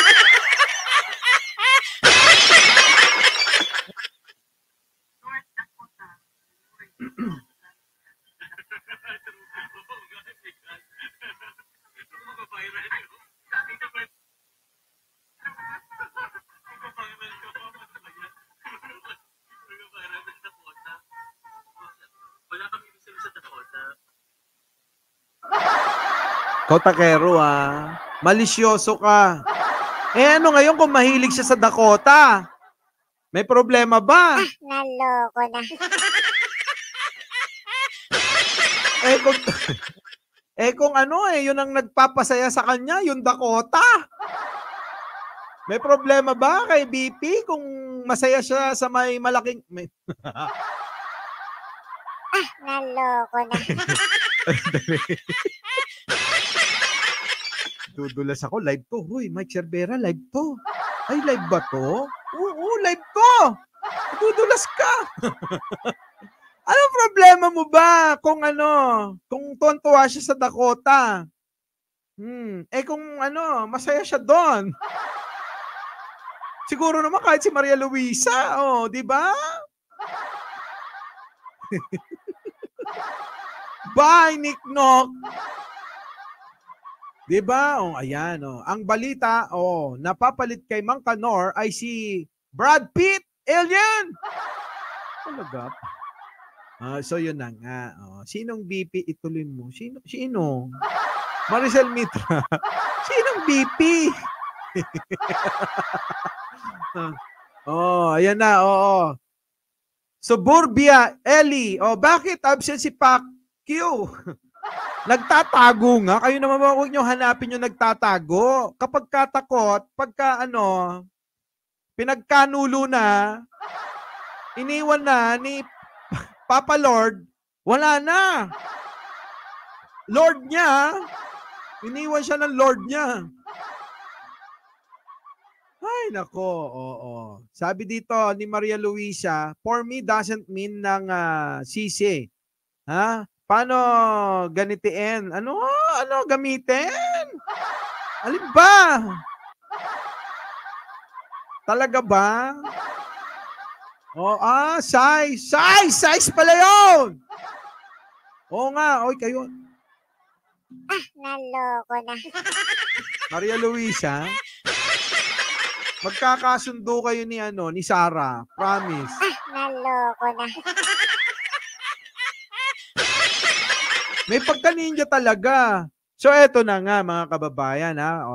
Ikaw, Takero malisyoso ka. Ano ngayon kung mahilig siya sa Dakota? May problema ba? Naloko na. Kung yun ang nagpapasaya sa kanya, yung Dakota. May problema ba kay BP kung masaya siya sa may malaking... Naloko na. Dudulas ako, live to. Huy, Mike Cervera, live to. Ay, live ba to? Oo, live to. Dudulas ka. Anong problema mo ba kung kung tuwan-tuwa siya sa Dakota? Kung masaya siya doon. Siguro naman kahit si Maria Luisa, di ba? Bye, Nick Nock. Di ba? Ayan. Ang balita, napapalit kay Mang Kanor ay si Brad Pitt. Alien! Talaga. So, yun na nga. Sinong BP? Ituloy mo. Sino? Maricel Mitra. Sinong BP? Ayan na. Suburbia, Ellie. Bakit absent si Pacquiao? Nagtatago nga. Kayo naman huwag nyo hanapin yung nagtatago. Kapag katakot, pagka pinagkanulo na, iniwan na ni Papa Lord, wala na. Lord niya, iniwan siya ng Lord niya. Ay, nako. Sabi dito ni Maria Luisa, for me doesn't mean ng sisi. Ha? Paano ganitiin? Ano gamitin? Alin ba? Talaga ba? Size pala yun! Oo nga, kayo. Naloko na. Maria Luisa, magkakasundo kayo ni Sarah. Promise. Naloko na. May pagka-ninja talaga. So, eto na nga, mga kababayan,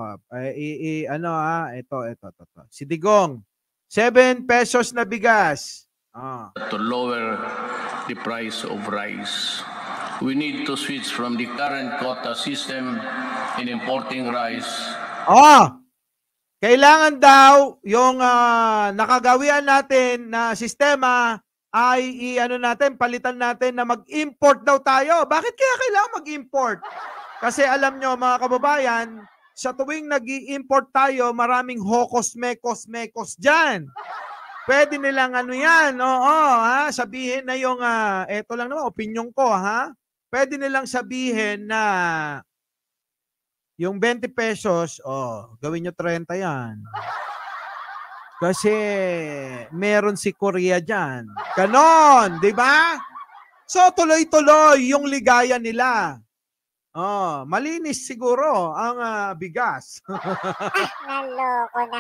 ito. Si Digong, 7 pesos na bigas. To lower the price of rice. We need to switch from the current quota system in importing rice. Kailangan daw yung nakagawian natin na sistema ay palitan natin na mag-import daw tayo. Bakit kaya kailangan mag-import? Kasi alam nyo mga kababayan, sa tuwing nag-i-import tayo, maraming hokos-mekos-mekos dyan. Pwede nilang sabihin na yung, eto lang naman, opinion ko, pwede nilang sabihin na yung 20 pesos, gawin nyo 30 yan. Kasi meron si Korea dyan. Ganon, di ba? So tuloy-tuloy yung ligaya nila. Malinis siguro ang bigas. Naloko na.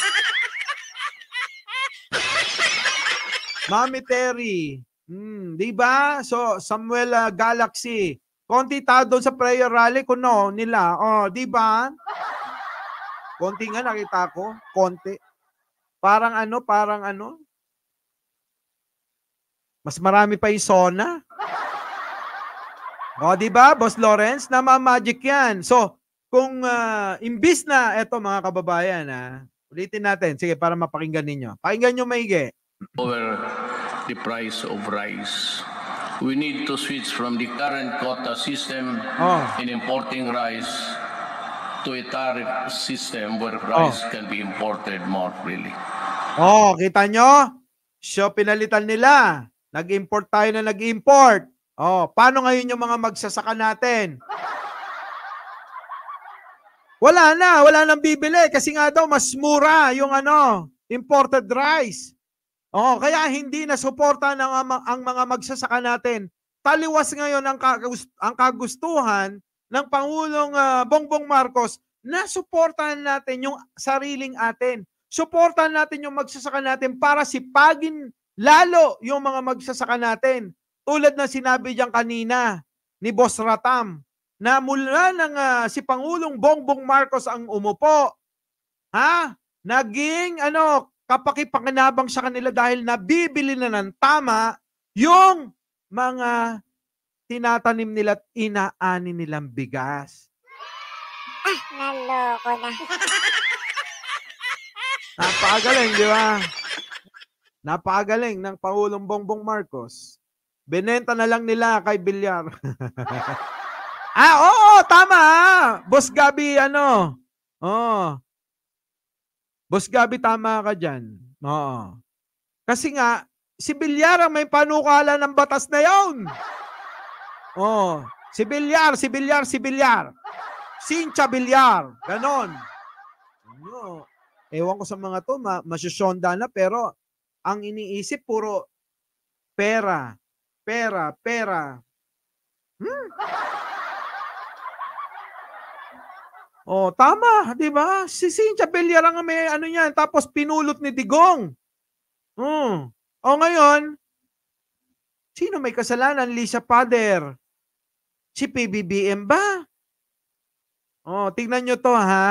Mami Terry, di ba? So Samuel Galaxy, konti tao doon sa prayer rally kuno nila. Di ba? Konti nga nakita ko, konti. Parang mas marami pa yung SONA. O, di ba, Boss Lawrence? Nama-magic yan. So, kung imbis na, eto mga kababayan, ulitin natin. Sige, para mapakinggan ninyo. Pakinggan nyo maigi. Over the price of rice. We need to switch from the current quota system in importing rice to a tariff system where rice can be imported more freely. Kita nyo? So, pinalitan nila. Nag-import tayo na nag-import. Paano ngayon yung mga magsasaka natin? Wala nang bibili kasi nga daw mas mura yung imported rice. Kaya hindi na suporta ang mga magsasaka natin. Taliwas ngayon ang kagustuhan ng Pangulong Bongbong Marcos na suportahan natin yung sariling atin. Suportahan natin yung magsasaka natin para sipagin lalo yung mga magsasaka natin. Tulad na sinabi diyan kanina ni Boss Ratam na mula nang si Pangulong Bongbong Marcos ang umupo, naging kapakipakinabang sa kanila dahil nabibili na ng tama yung mga tinatanim nila at inaani nilang bigas. Naloko na. Napakagaling, di ba? Napakagaling ng Pangulong Bongbong Marcos. Benenta na lang nila kay Bilyar. Oo, tama. Boss Gabi, Boss Gabi, tama ka dyan. Kasi nga, si Bilyar ang may panukala ng batas na yun. Si Bilyar. Cynthia Bilyar. Ganon. Ewan ko sa mga to, masyusyonda na, pero ang iniisip puro pera. Tama, di ba? Si Cynthia Bilyar ang may yan, tapos pinulot ni Digong. Ngayon, sino may kasalanan? Lisa Pader. Si PBBM ba? Tignan nyo to,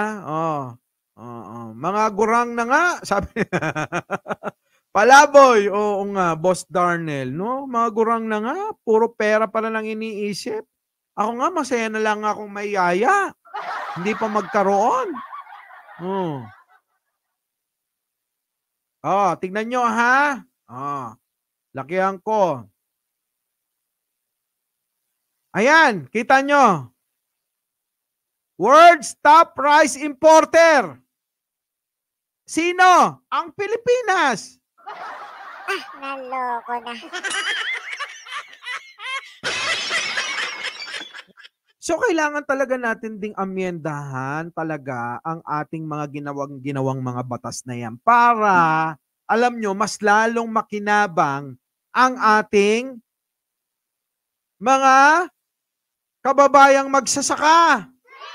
mga gurang na nga, sabi. Palaboy, oo nga, Boss Darnell, no? Mga gurang na nga, puro pera pala lang iniisip. Ako nga, masaya na lang akong may yaya. Hindi pa magkaroon. Tignan nyo, lakihan ko. Ayan, kita nyo. World's top rice importer. Sino? Ang Pilipinas. Naloko na. So, kailangan talaga natin ding amyendahan talaga ang ating mga ginawang mga batas na yan para, alam nyo, mas lalong makinabang ang ating mga kababayang magsasaka.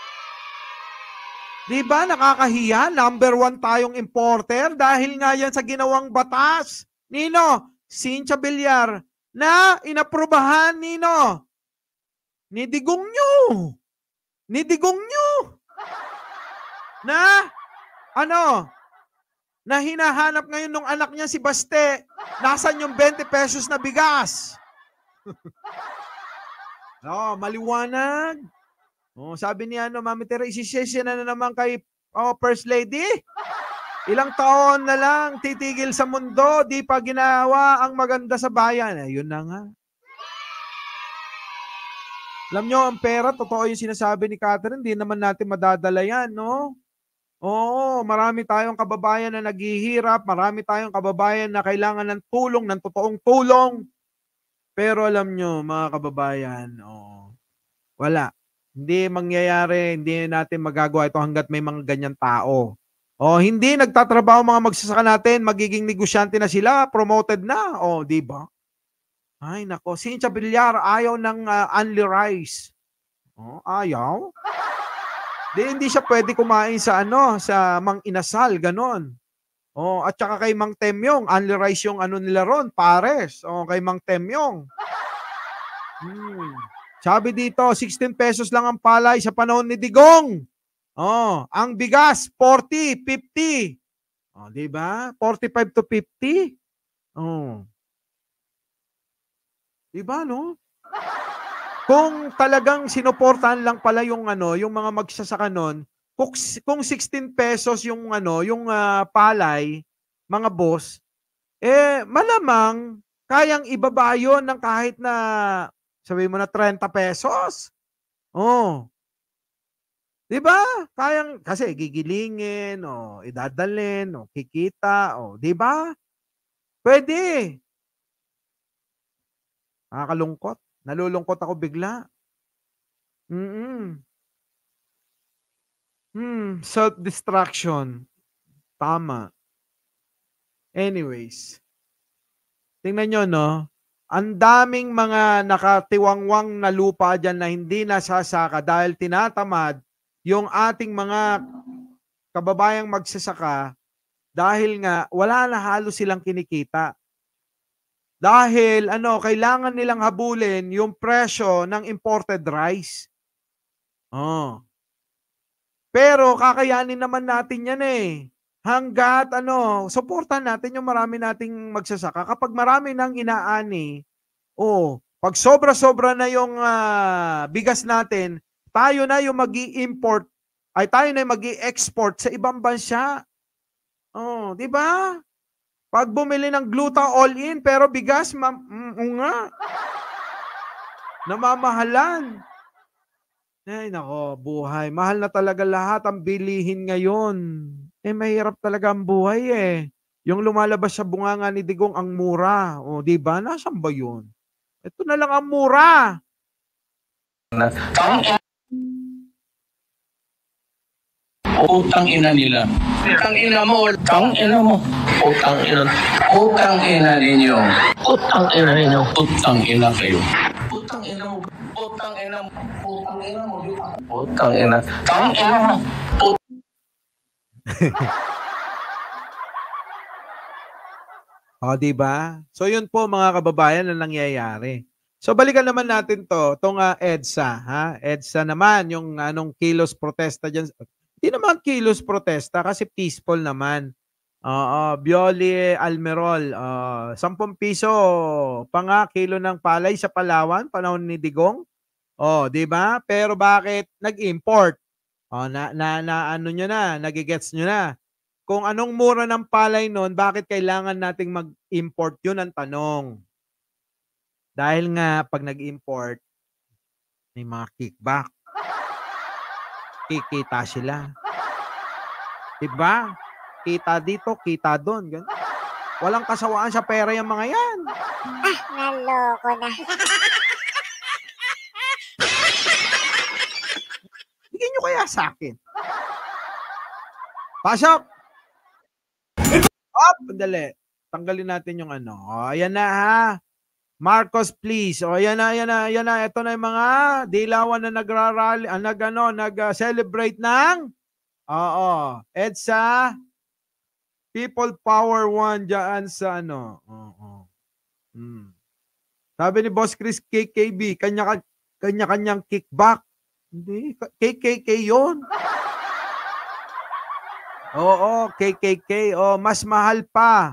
Diba, nakakahiya? Number 1 tayong importer dahil nga yan sa ginawang batas. Nino? Cynthia Bilyar na inaprubahan, Nino? Ni Digong nyo. Na, na hinahanap ngayon ng anak niya si Baste. Nasaan yung 20 pesos na bigas? Maliwanag. Sabi ni Mami Tere, isisesya na naman kay First Lady. Ilang taon na lang titigil sa mundo, di pa ginawa ang maganda sa bayan. Ayun na nga. Alam nyo, ang pera, totoo yung sinasabi ni Catherine, hindi naman natin madadala yan, no? Oo, marami tayong kababayan na naghihirap, marami tayong kababayan na kailangan ng tulong, ng totoong tulong. Pero alam nyo, mga kababayan, wala. Hindi mangyayari, hindi natin magagawa ito hanggat may mga ganyan tao. Hindi nagtatrabaho mga magsasaka natin, magiging negosyante na sila, promoted na. Di ba? Ay, nako. Cynthia Bilyar, ayaw ng only rice. Ayaw? Hindi siya pwede kumain sa sa Mang Inasal, ganon. At saka kay Mang Temyong, only rice yung nila ron, pares. Kay Mang Temyong. Sabi dito, 16 pesos lang ang palay sa panahon ni Digong. Ang bigas, 40, 50. Di ba? 45 to 50. Di ba, no? Kung talagang sinuportahan lang pala yung yung mga magsasaka nun, kung 16 pesos yung yung palay, mga boss, malamang kayang ibaba yun ng kahit na sabihin mo na 30 pesos. Oh. 'Di ba? Kayang kasi gigilingin o idadalhin o kikita o 'di ba? Pwede. Nakakalungkot. Nalulungkot ako bigla. Mm. Self-distraction. Tama. Anyways, tingnan nyo, no? Ang daming mga nakatiwangwang na lupa dyan na hindi nasasaka dahil tinatamad yung ating mga kababayang magsasaka dahil nga wala na halos silang kinikita. Dahil kailangan nilang habulin yung presyo ng imported rice. Oh. Pero kakayanin naman natin yan hanggat suportahan natin yung marami nating magsasaka. Kapag marami nang inaani, pag sobra-sobra na yung bigas natin, tayo na yung magi-import, tayo na yung magi-export sa ibang bansa. Oh, di ba? Pag bumili ng gluta all-in, pero bigas, nga. Namamahalan. Ay, nako, buhay. Mahal na talaga lahat ang bilihin ngayon. Mahirap talaga ang buhay Yung lumalabas sa bunganga ni Digong ang mura. O, di ba? Nasaan ba yun? Ito na lang ang mura. Utang ina nila. Utang ina mo. Utang ina mo. Utang ina. Utang ina ninyo. Utang ina ninyo. Utang ina kayo. Utang ina mo. Utang ina mo. Utang ina mo. Utang ina. Utang ina mo. O, di ba? So, yun po mga kababayan na nangyayari. So, balikan naman natin itong EDSA. Ha? EDSA naman, yung anong kilos protesta dyan. Hindi naman kilos protesta kasi peaceful naman. Bioli Almerol, 10 piso pa nga kilo ng palay sa Palawan, panahon ni Digong. Di ba? Pero bakit nag-import? Nagigets nyo na. Kung anong mura ng palay noon, bakit kailangan nating mag-import? Yun ang tanong. Dahil nga, pag nag-import, may mga kickback. Kikita sila. Diba? Kita dito, kita doon. Ganun. Walang kasawaan sa pera yung mga yan. Naloko na. Bigyan nyo kaya sa akin. Pasok! Pandali. Tanggalin natin yung ayan na ha. Marcos, please. Ayan na. Ito na yung mga dilawan na nagrarally, nag-celebrate ng EDSA, People Power 1 dyan sa Sabi ni Boss Chris KKB, kanya-kanyang kickback. Hindi, KKK yun. Oo, KKK. Mas mahal pa.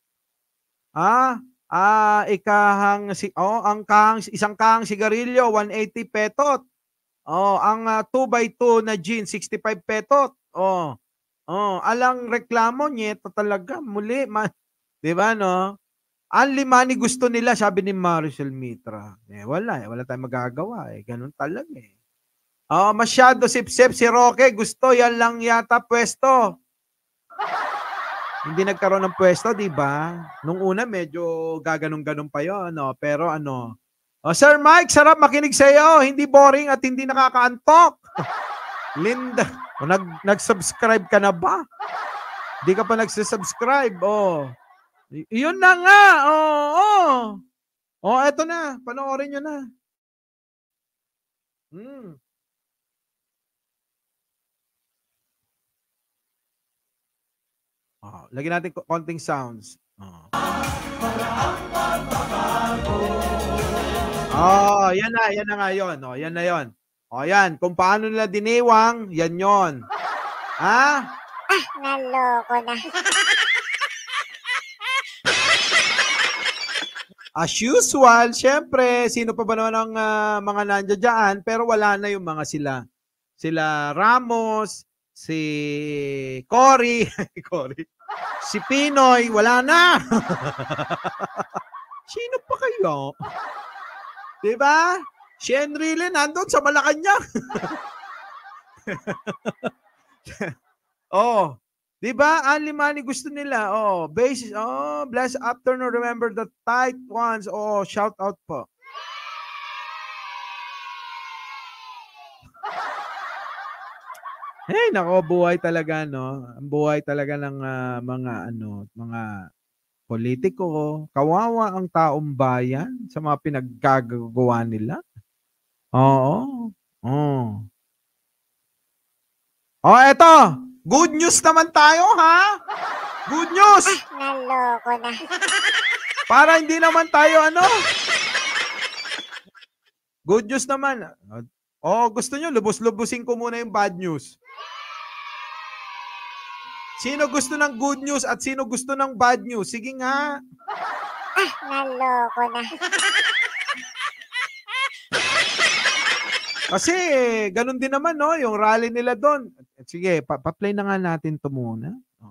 Isang kahang sigarilyo, 180 petot. Ang 2x2 na jeans, 65 petot. Alang reklamo nyeto talaga. Muli, di ba, no? Only money gusto nila, sabi ni Maricel Mitra. Wala tayong magagawa. Ganun talaga masyado sip-sip si Roque. Gusto, yan lang yata pwesto. Hindi nagkaroon ng pwesto, di ba? Nung una, medyo gaganong-ganong pa yun. Pero Sir Mike, sarap makinig sa iyo. Hindi boring at hindi nakakaantok. Linda, nag-subscribe ka na ba? Hindi ka pa nagsisubscribe. Yun na nga. Eto na. Panoorin nyo na. Lagyan natin konting sounds. Yan na nga yun. Yan na yun. Yan. Kung paano nila diniwang, yan yun. Naloko na. As usual, syempre, sino pa ba naman ang mga nandiyan dyan? Pero wala na yung mga sila. Sila Ramos, si Cory, Cory, si Pinoy, wala na. Sino pa kayo? Diba? Si Enrile nandun sa Malacanang. Oh, 'di ba? Only money gusto nila. Oh, basis. Oh, blessed afternoon. Remember the tight ones. Oh, shout out po. Hey, nako, buhay talaga, no? Ang buhay talaga ng mga politiko. Kawawa ang taong bayan sa mga pinaggagawa nila. Oo. Oh. Oh, eto. Good news naman tayo, ha? Good news! Naloko na. Para hindi naman tayo Good news naman. Oh, gusto nyo, lubos-lubusin ko muna yung bad news. Sino gusto ng good news at sino gusto ng bad news? Sige nga. Naloko na. Kasi ganun din naman, no? Yung rally nila doon. Sige, pa-play na nga natin to muna.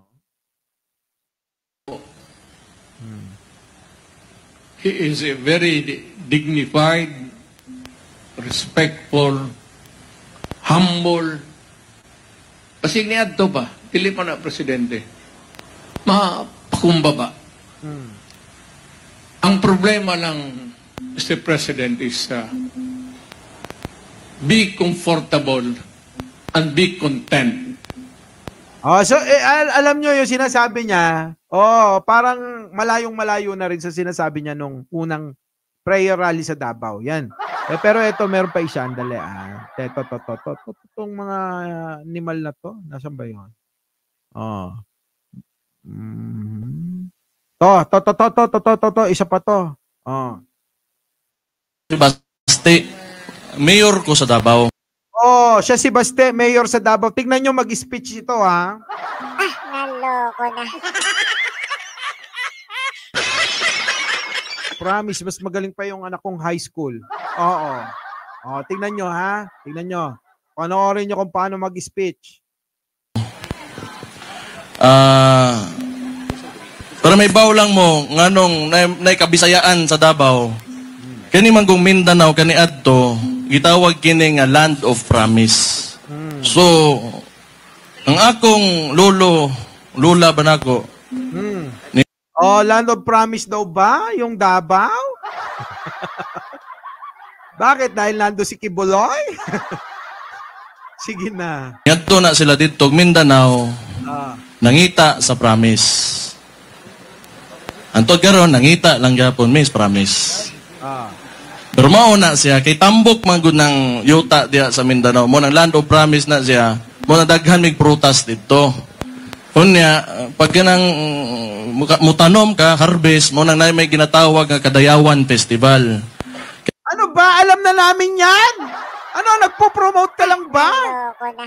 He is a very dignified, respectful, humble. Kasi niadto ba? Dili pa na presidente. Mapakumbaba. Ang problema lang, Mr. President, is be comfortable and be content. Oh, so alam nyo yung sinasabi niya, parang malayong-malayo na rin sa sinasabi niya nung unang prayer rally sa Davao. Yan. Pero ito, meron pa isa. Andali, itong mga animal na to, nasan ba yun? Oh. To, isa pa to. Oh. Baste, mayor ko sa Davao. Oh, siya si Baste, mayor sa Davao. Tignan nyo mag-speech ito, ha? Naloko na. Promise, mas magaling pa yung anak kong high school. Oo. Oh, tignan nyo, ha? Tignan nyo. Panoorin nyo kung paano mag-speech. Para may baw lang mo, nganong naikabisayaan sa Davao, kani manggong Mindanao, kani adto, gitawag kini nga land of promise. So, ang akong lula ba nako? Oh, land of promise daw ba? Yung Davao? Bakit? Dahil nando si Kibuloy? Sige na. Yadto na sila dito, Mindanao, nangita sa promise. Antod karon nangita lang gyapon, miss, promise. Pero mao na siya kay tambok man gud ng yuta diha sa Mindanao, mo nang land of promise na siya, mo na daghan mig prutas dito. Unya pag kanang mutanom ka, harvest, mo nang may ginatawag nga Kadayawan Festival. Ano ba? Alam na namin yan! Ano, nagpo-promote ka lang ba? Naloko na.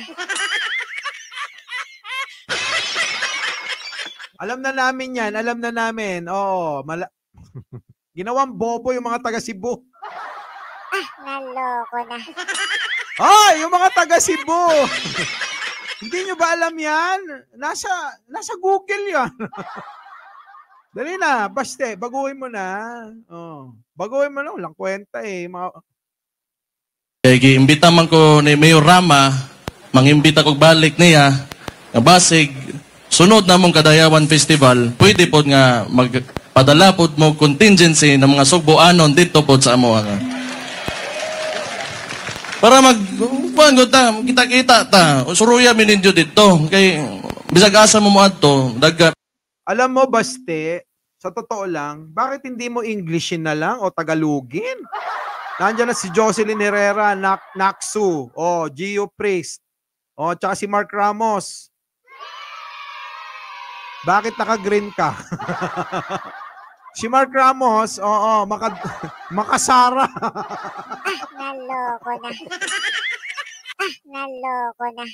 Alam na namin yan, alam na namin. Oo, ginawang bobo yung mga taga Cebu. Naloko na. Ay, yung mga taga Cebu! Hindi nyo ba alam yan? Nasa Google yan. Dali na, baste, baguhin mo na. Oh, baguhin mo na, walang kwenta eh. Kaya giimbita man ko ni Mayor Rama, mangimbita ko balik niya, nga basig, sunod na mong Kadayawan Festival, pwede po nga magpadala po mo contingency ng mga Sugboanon dito po sa amo. Para kita-kita ta. Suruya mininyo dito. Kay bisag asa mo adto, daga. Alam mo, Baste, sa totoo lang, bakit hindi mo Englishin na lang o Tagalogin? Nandiyan na si Jocelyn Herrera, Naksu, Gio Priest, tsaka si Mark Ramos. Bakit naka-green ka? Si Mark Ramos, makasara. Naloko na. Naloko na.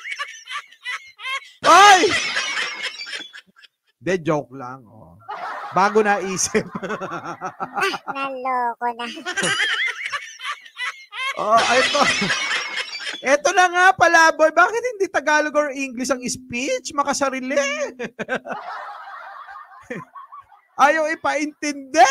Ay! De, joke lang. Bago naisip. Naloko na. Oh, ito. Ito na nga pala, boy. Bakit hindi Tagalog or English ang speech? Makasarili. Ayaw ipaintindi.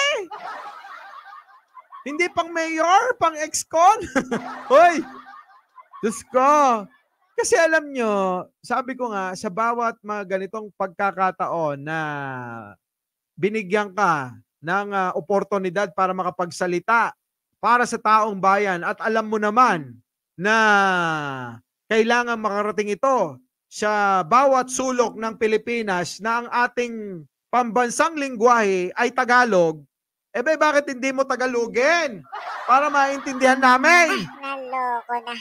Hindi pang mayor, pang ex-con. Hoy! Diyos ko. Kasi alam nyo, sabi ko nga, sa bawat mga ganitong pagkakataon na binigyan ka ng oportunidad para makapagsalita para sa taong bayan at alam mo naman na kailangan makarating ito sa bawat sulok ng Pilipinas na ang ating pambansang lingwahe ay Tagalog, bakit hindi mo Tagalogin para maintindihan namin? Naloko na.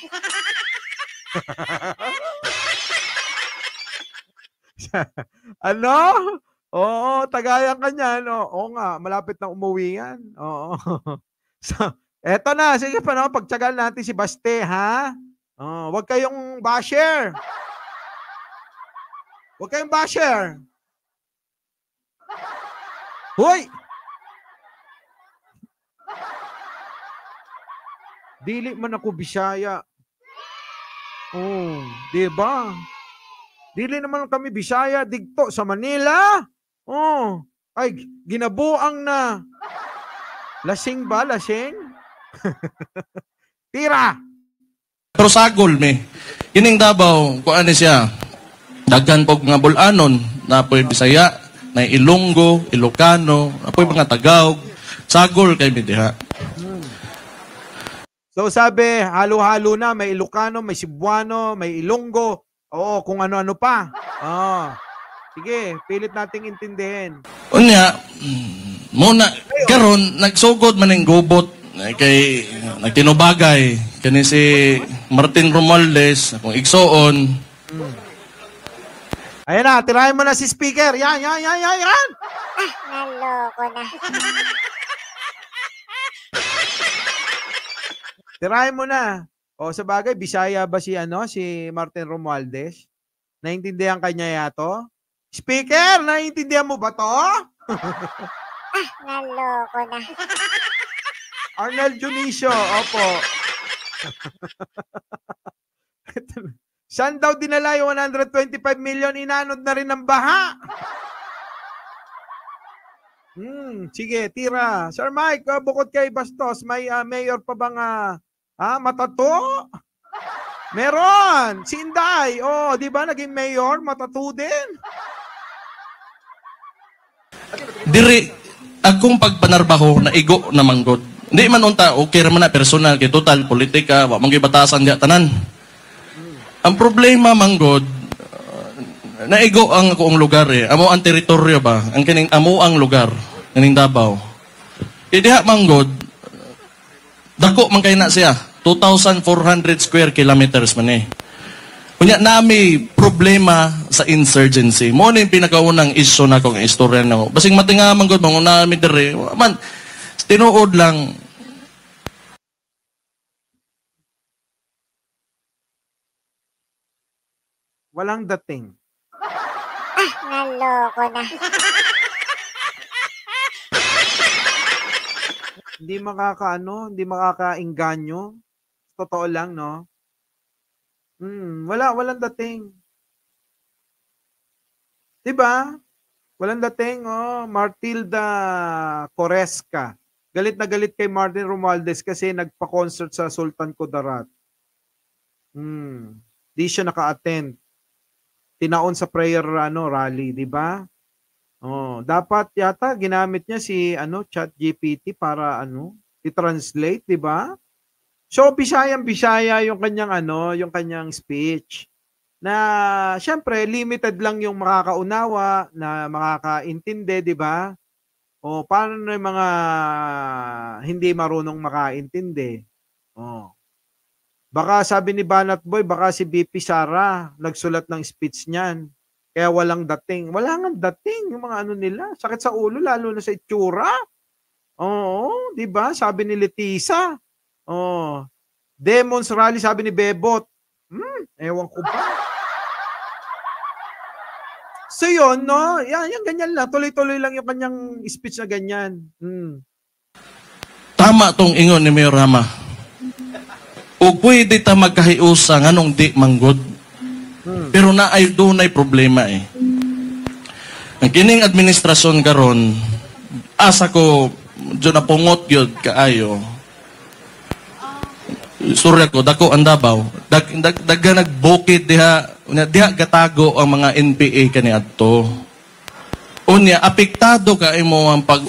Ano? Oo, tagayan ka niyan. Oo nga, malapit na umuwi yan. Oo. So, eto na. Sige pa no, pagtsagaan natin si Baste, ha? Huwag kayong basher. Huwag kayong basher. Hoy! Dili man ako Bisaya. Oh, di ba? Dili naman kami Bisaya digto sa Manila. Oh, ay ginabuang na. Lasing ba, lasing? Tira. Pero sagol me. Kining Davao, kuan ni siya. Daghan pog mga bulanon, napoy Bisaya, na Ilonggo, Ilocano, napoy mga Tagaog. Sagol kay mi diha. So sabi, halo-halo na, may Ilocano, may Cebuano, may Ilonggo, oo, kung ano-ano pa. Sige, pilit nating intindihin. Unya, muna, karon nagsugod man ng gubot kay nagtinubagay kani si Martin Romualdez, akong igsoon. Ayan na, tirahin mo na si speaker. Yan. Naloko na. Tirahin mo na. O sa bagay, Bisaya ba si Martin Romualdez? Naintindihan kanya yato? Speaker, naintindihan mo ba to? Naloko na. Arnel Junicio, opo. Saan daw dinala yung 125 million? Inanod na rin ng baha. Sige, tira. Sir Mike, bukod kay Bastos, may mayor pa bang Matato? Meron. Si Inday. Oh, di ba naging mayor? Matato din. Diri, akong pagpanarbaho na igo na manggod. Hindi man unta, okay raman na personal, kay total, politika, wa manggay batasan diya tanan. Ang problema manggod, naigo ang akong lugar eh. Amo ang teritoryo ba? Ang kining amo ang lugar, kining Davao. Diha manggod, dako man kay na siya. 2,400 square kilometers man eh. Kunya nami problema sa insurgency. Mo ni pinakaunang issue na kong istorya nako. Basing matinga manggod mo nami dire. Man tinuod lang. Walang dating. Naloko na. Hindi makakainganyo. Totoo lang, no? Walang dating. 'Di ba? Walang dating, Martilda Coresca. Galit na galit kay Martin Romualdez kasi nagpa-concert sa Sultan Kudarat. Di siya naka-attend. Tinaon sa prayer rally, 'di ba? Dapat yata ginamit niya si ChatGPT para i-translate, 'di ba? So Bisaya yung kanyang speech. Na syempre limited lang yung makakaunawa, na makakaintindi, 'di ba? Paano na yung mga hindi marunong makaintindi? Baka sabi ni Banat Boy, baka si BP Sara nagsulat ng speech niyan. Kaya walang dating. Wala nga dating yung mga nila. Sakit sa ulo, lalo na sa itsura. Oo, di ba? Sabi ni Letisa. Demons Rally, sabi ni Bebot. Ewan ko ba. So yun, no? Yan ganyan lang. Tuloy-tuloy lang yung kanyang speech na ganyan. Tama tong ingon ni Mayor Rama. O pwede ta magkahiusa nganong di manggod. Pero naay dunay problema eh. Ang kining administrasyon karon, asa ko dyan na pungot yun kaayo. Surya ko, dako ang Davao. Daga nagbukid diha gatago ang mga NPA kaniadto. Unya, apektado ka imo ang pag...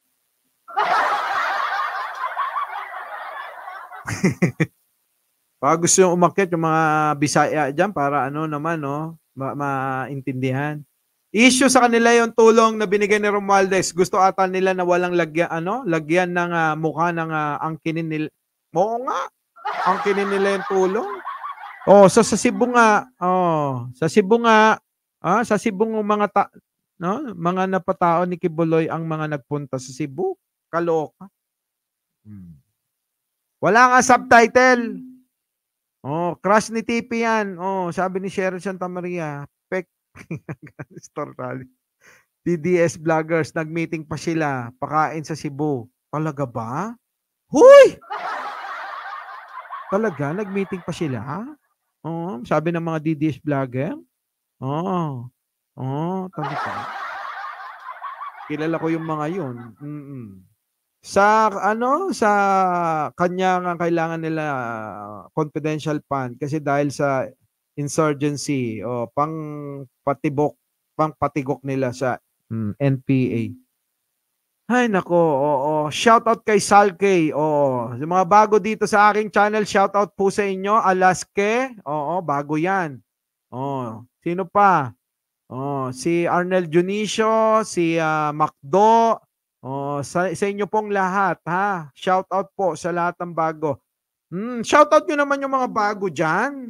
Baka gusto yung umakyat yung mga Bisaya dyan para ano naman, no? Maintindihan. Issue sa kanila yung tulong na binigay ni Romualdez. Gusto ata nila na walang lagyan ng mukha ng angkinin nila. Oo nga. Angkinin nila yung tulong. Oh, so sa Cebu nga. Oh, sa Cebu nga. Sa Cebu mga mga napatao ni Kibuloy ang mga nagpunta sa Cebu. Kaloka. Wala nga subtitle. Oh, crush ni TP yan. Oh, sabi ni Cheryl Santa Maria. DDS vloggers, nag-meeting pa sila, pakain sa Cebu. Talaga ba? Huy! Talaga, nag-meeting pa sila? Oh, sabi ng mga DDS vlogger? Oh, talaga. Kilala ko yung mga yun. Sa kanya nga kailangan nila confidential fund kasi dahil sa insurgency o patigok nila sa NPA. Ay nako, shout out kay Salke. Yung mga bago dito sa aking channel, shout out po sa inyo. Alaske, bago 'yan. Sino pa? Si Arnel Junicio, si Macdo. Sa inyo pong lahat, ha. Shout out po sa lahat ng bago. Shout out niyo naman yung mga bago diyan.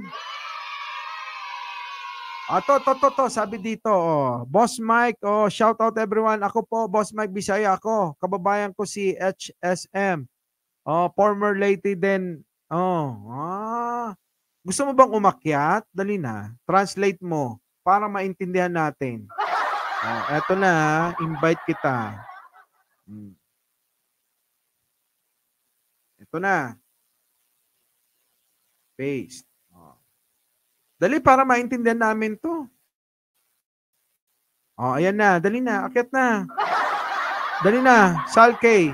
To, sabi dito, Boss Mike, shout out everyone. Ako po, Boss Mike Bisaya ako. Kababayan ko si HSM. Former lady din. Gusto mo bang umakyat? Dali na. Translate mo para maintindihan natin. Eto na, invite kita. Ito na. Paste. Dali para maintindihan namin to. Ayan na. Dali na. Akyat na. Dali na. Salke.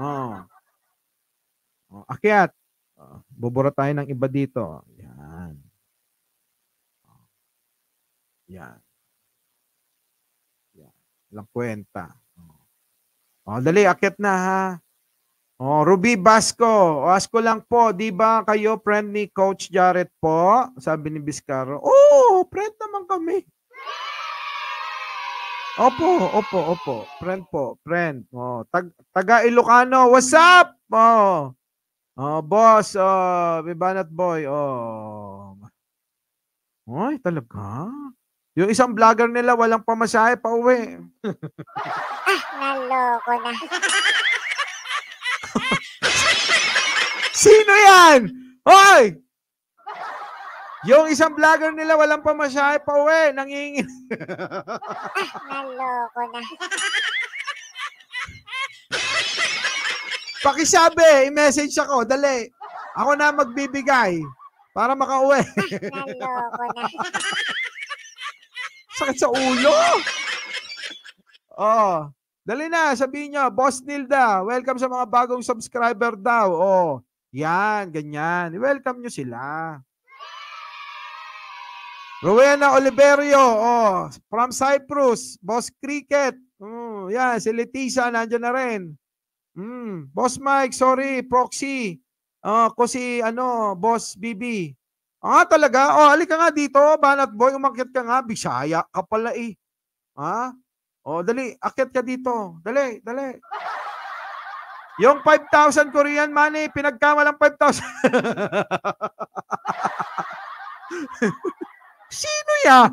Akyat. Bubura tayo ng iba dito. Yan. Yan. Walang kwenta. Dali. Akyat na ha. Ruby Basco. Ask ko lang po, di ba kayo friend ni Coach Jarrett po? Sabi ni Biscaro. Friend naman kami. Opo. Friend po, friend. Taga Ilocano. What's up? Boss, Bibanat Boy. Ay, talaga? Yung isang vlogger nila walang pamasahe pa uwi. Naloko na. Sino yan? Hoy! Yung isang vlogger nila walang pamasahe pa uwi. Nangingin. Naloko na. Pakisabi, i-message ako. Dali. Ako na magbibigay para makauwi. Naloko na. Sakit sa ulo. Dali na, sabihin nyo, Boss Nilda, welcome sa mga bagong subscriber daw. Yan, ganyan. Welcome nyo sila. Rowena Oliverio, from Cyprus. Boss Cricket. Yan, si Letisa, nandiyan na rin. Boss Mike, sorry, proxy. Ko si, Boss BB. Talaga? Halika nga dito, Banat Boy, umakyat ka nga. Bisaya ka pala eh. Dali, akyat ka dito. Dali. Yung 5,000 Korean money, pinagkamalang 5,000. Sino yan?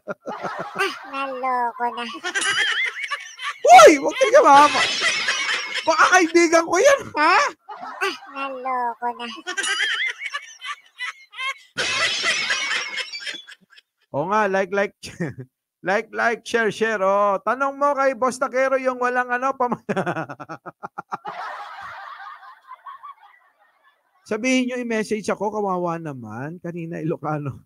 Naloko na. Uy, huwag ka mama. Baka kaibigan ko yan, ha? Naloko na. Nga, like. Like, share. Oh, tanong mo kay Boss Takero yung walang ano, sabihin nyo, i-message ako, kawawa naman. Kanina, Ilocano.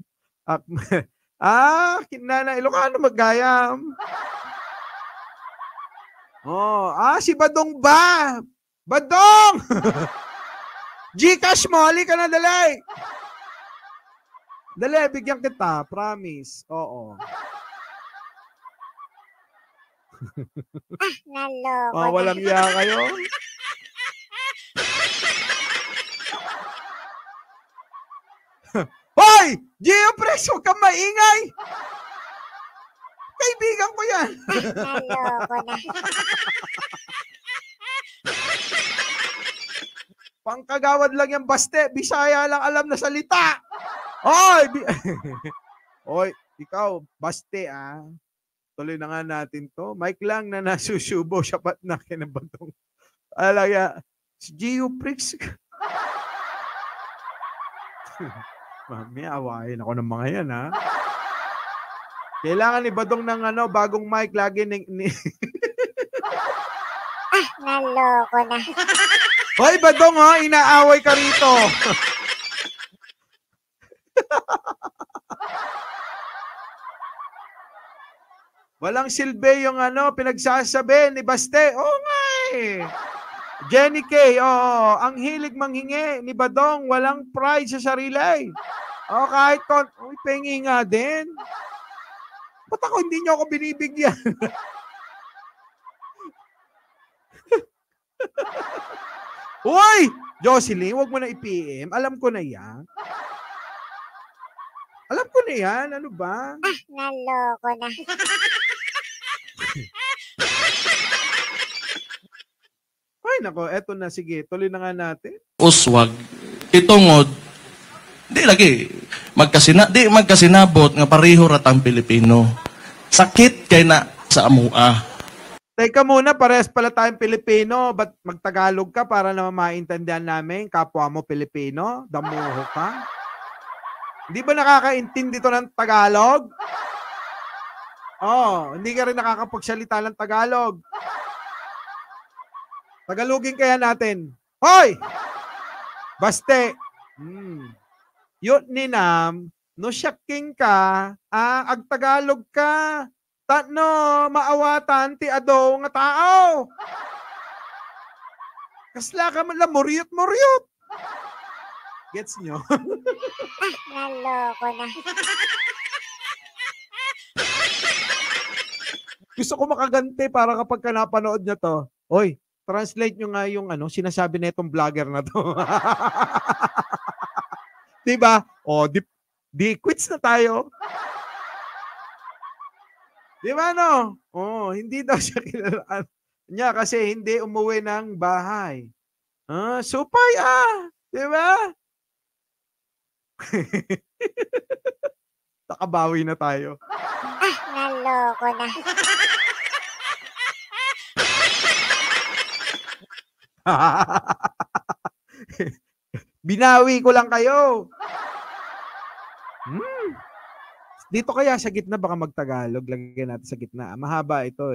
Kinana, Ilocano maggayam. Oh, si Badong ba? Badong! Gcash mo, halika na, dali. Dali, bigyan kita, promise. Oo. Naloko Walang iya kayo. Hoy! Geoprex, huwag kang maingay! Kaibigan ko yan. Naloko na. Pangkagawad lang yung baste. Bisaya lang alam na salita. Hoy! Hoy, ikaw, baste Tuloy na nga natin to. Mike lang na nasusubo. Siyapat na kinabatong. Alaya, si Geoprex. Mami, awayin ako ng mga yan, Kailangan ni Badong ng bagong mic lagi Naloko na. Hoy, Badong, inaaway ka rito. Walang silbi yung pinagsasabi ni Baste. Oo nga Jenny K, ang hilig manghingi ni Badong, walang pride sa sarili. Kahit pengi nga din. Ba't ako hindi niyo ako binibigyan? Uy! Jocelyn, huwag mo na i-PM. Alam ko na yan. Alam ko na yan. Ano ba? Naloko na. Ay, nako. Eto na. Sige, tuloy na nga natin. Uswag, itungod, di magkasinabot nga pareho ratang Pilipino. Sakit kay na sa amua. Teka muna, parehas pala tayong Pilipino. Ba't magtagalog ka para naman maintindihan namin? Kapwa mo Pilipino? Damuho ka? Hindi ba nakakaintindi to ng Tagalog? Hindi ka rin nakakapagsalita ng Tagalog. Tagalogin kaya natin. Hoy! Baste! Yun ninam, no syaking ka, ag Tagalog ka. Tatno, maawatan ti ado nga tao. Kasla ka man lang, muryot. Gets nyo? Naloko na. Gusto ko makaganti para kapag ka napanood nyo to. Oy, translate nyo nga yung sinasabi na itong vlogger na to. Diba? Di quits na tayo. Diba hindi daw siya kilalaan niya kasi hindi umuwi ng bahay. Supay Diba? Nakabawi na tayo. Naloko na. Binawi ko lang kayo. Dito kaya sa gitna baka magtagalog. Lagyan natin sa gitna. Mahaba ito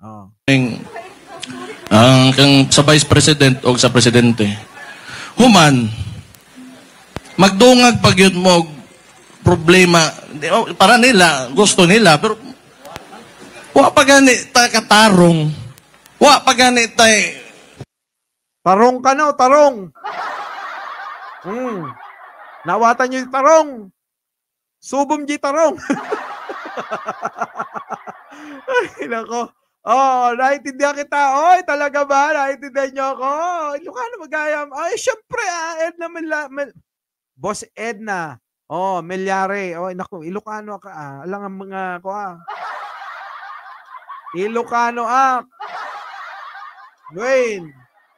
Kang sa Vice President o sa Presidente. Human, magdungag pag yun mo problema. Para nila, gusto nila. Pero wa pa gani ta katarong. Wa pa gani ta tarong ka na, tarong. Nawatan nyo yung tarong. Subom di tarong. Ay, nako. Naintindihan kita. Oy, talaga ba? Naintindihan nyo ako? Ilocano magayam. Ay, syempre, Edna Boss Edna. Melyare. Naku, Ilocano ka. Alang ang mga ko Ilocano Wayne.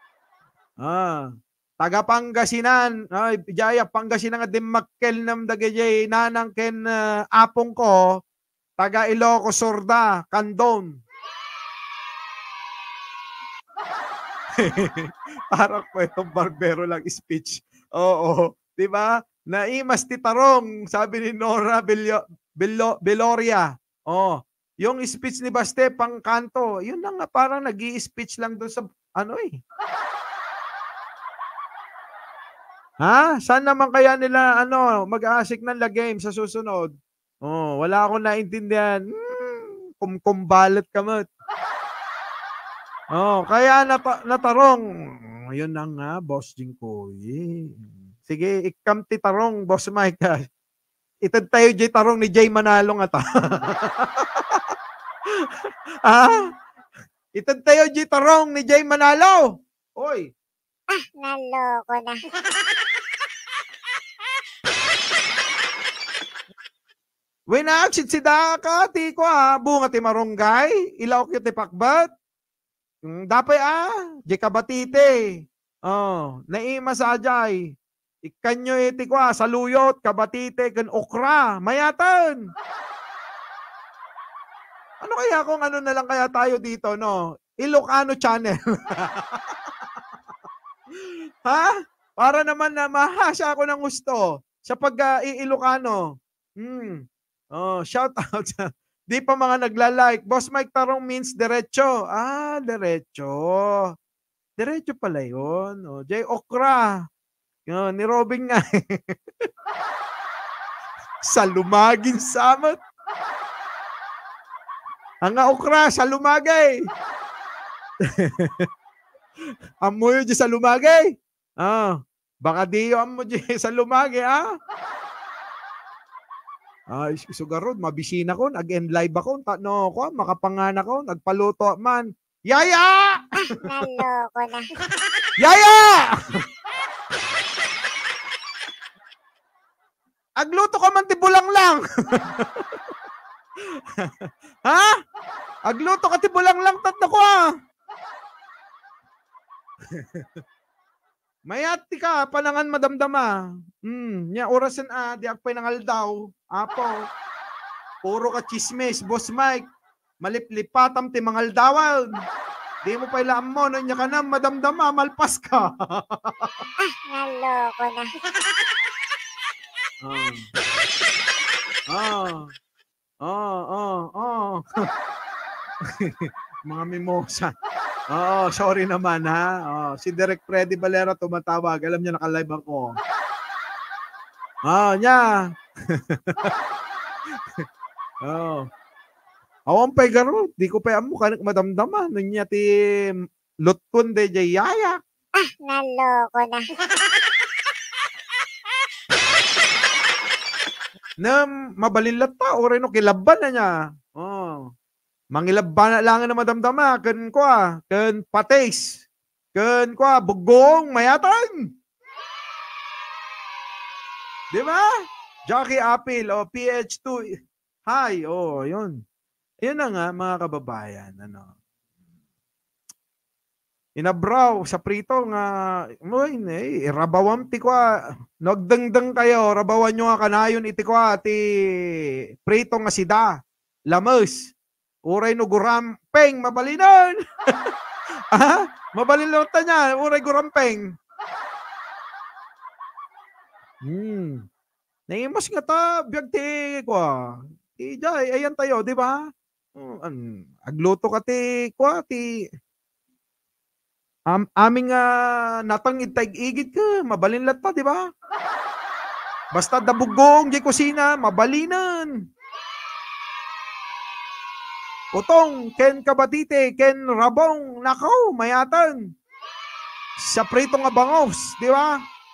Taga Pangasinan. Jaya Pangasinan nga dimmakkel nam dagayay nanang ken apong ko. Taga Ilocos Sorda, Kandon. Parang po itong barbero lang speech. Oo. Diba? Naimas ti tarong, sabi ni Nora Beloria. Yung speech ni Baste, pang kanto, yun lang nga, parang nag-i-speech lang doon sa, ano eh. Ha? Saan naman kaya nila, mag-aasik ng la game sa susunod? Oh, wala akong naintindihan. Kumbalat ka mat. Oh, kaya natarong. Yun na nga, Boss Jingkoy. Sige, ikam ti tarong, Boss Mike. Itad tayo Jay tarong ni Jay Manalong ata. Itad tayo Jay tarong ni Jay Manalo. Oy. Naloko na. Winaksit si Daka, ti ko bunga ti marunggay, ilaw ki ti pakbat. Dapay Jay kabatite. Oh, naima sa ajay. Ikanyo iti kwa, saluyot, kabatite, kan okra, mayatan. Ano kaya kung ano na lang kaya tayo dito, no? Ilocano channel. Ha? Para naman na mahasya ako ng gusto sa pag-Ilocano. Oh, shout out. Di pa mga nagla-like. Boss Mike Tarong means derecho. Derecho. Derecho pala yun. Oh, Jay Okra. Ni Robin nga. Sa lumaging samat. Ang okra sa lumagay. Amoy di sa lumagay. Baka diyo amo di sa lumagay, sugarod, mabisina ko, nag-end live ako, makapangana ko, nagpaluto man. Yaya! Naloko na. Yaya! Agluto ka man tibulang lang. Ha? Agluto ka tibulang lang tatlo ko Mayati ka, panangan madamdama. Nya orasan di akpay nangal daw. Apo. Puro ka chismis, Boss Mike. Maliplipatam ti mangal dawan. Di mo pa ilaan mo, nya ka na madamdama, malpas ka. Naloko na. Mga mimosa. Sorry naman ha. Si Direk Freddy Valera tumatawag. Alam niya naka-live ako. Niya. Awan pa'y garo. Di ko pa amo kanak madamdaman. Niya ti lutkon de jay yaya. Naloko na. Na mabalilat pa o rin kilaban na niya. Mangilaban na lang na madamdama ken patis. Ken bugong mayatan. Di ba? Jackie Apil PH2 hi. Yun. Yun na nga mga kababayan, inabraw sa prito nga rabawam ti nagdengdeng kayo, rabawan nyo nga kanayon iti ti prito nga sida lamus uray no gurampeng mabalinan. Mabalinan ta niya uray gurampeng. Naimas nga ta biag ti Jay ayan tayo di ba? Agluto ka ti aming natang itag-igit ka, mabalinlat pa, di ba? Basta dabugong di kusina, mabalinan. Utong, ken kabatite, ken rabong, nakaw, mayatan. Sa prito nga bangos, di ba?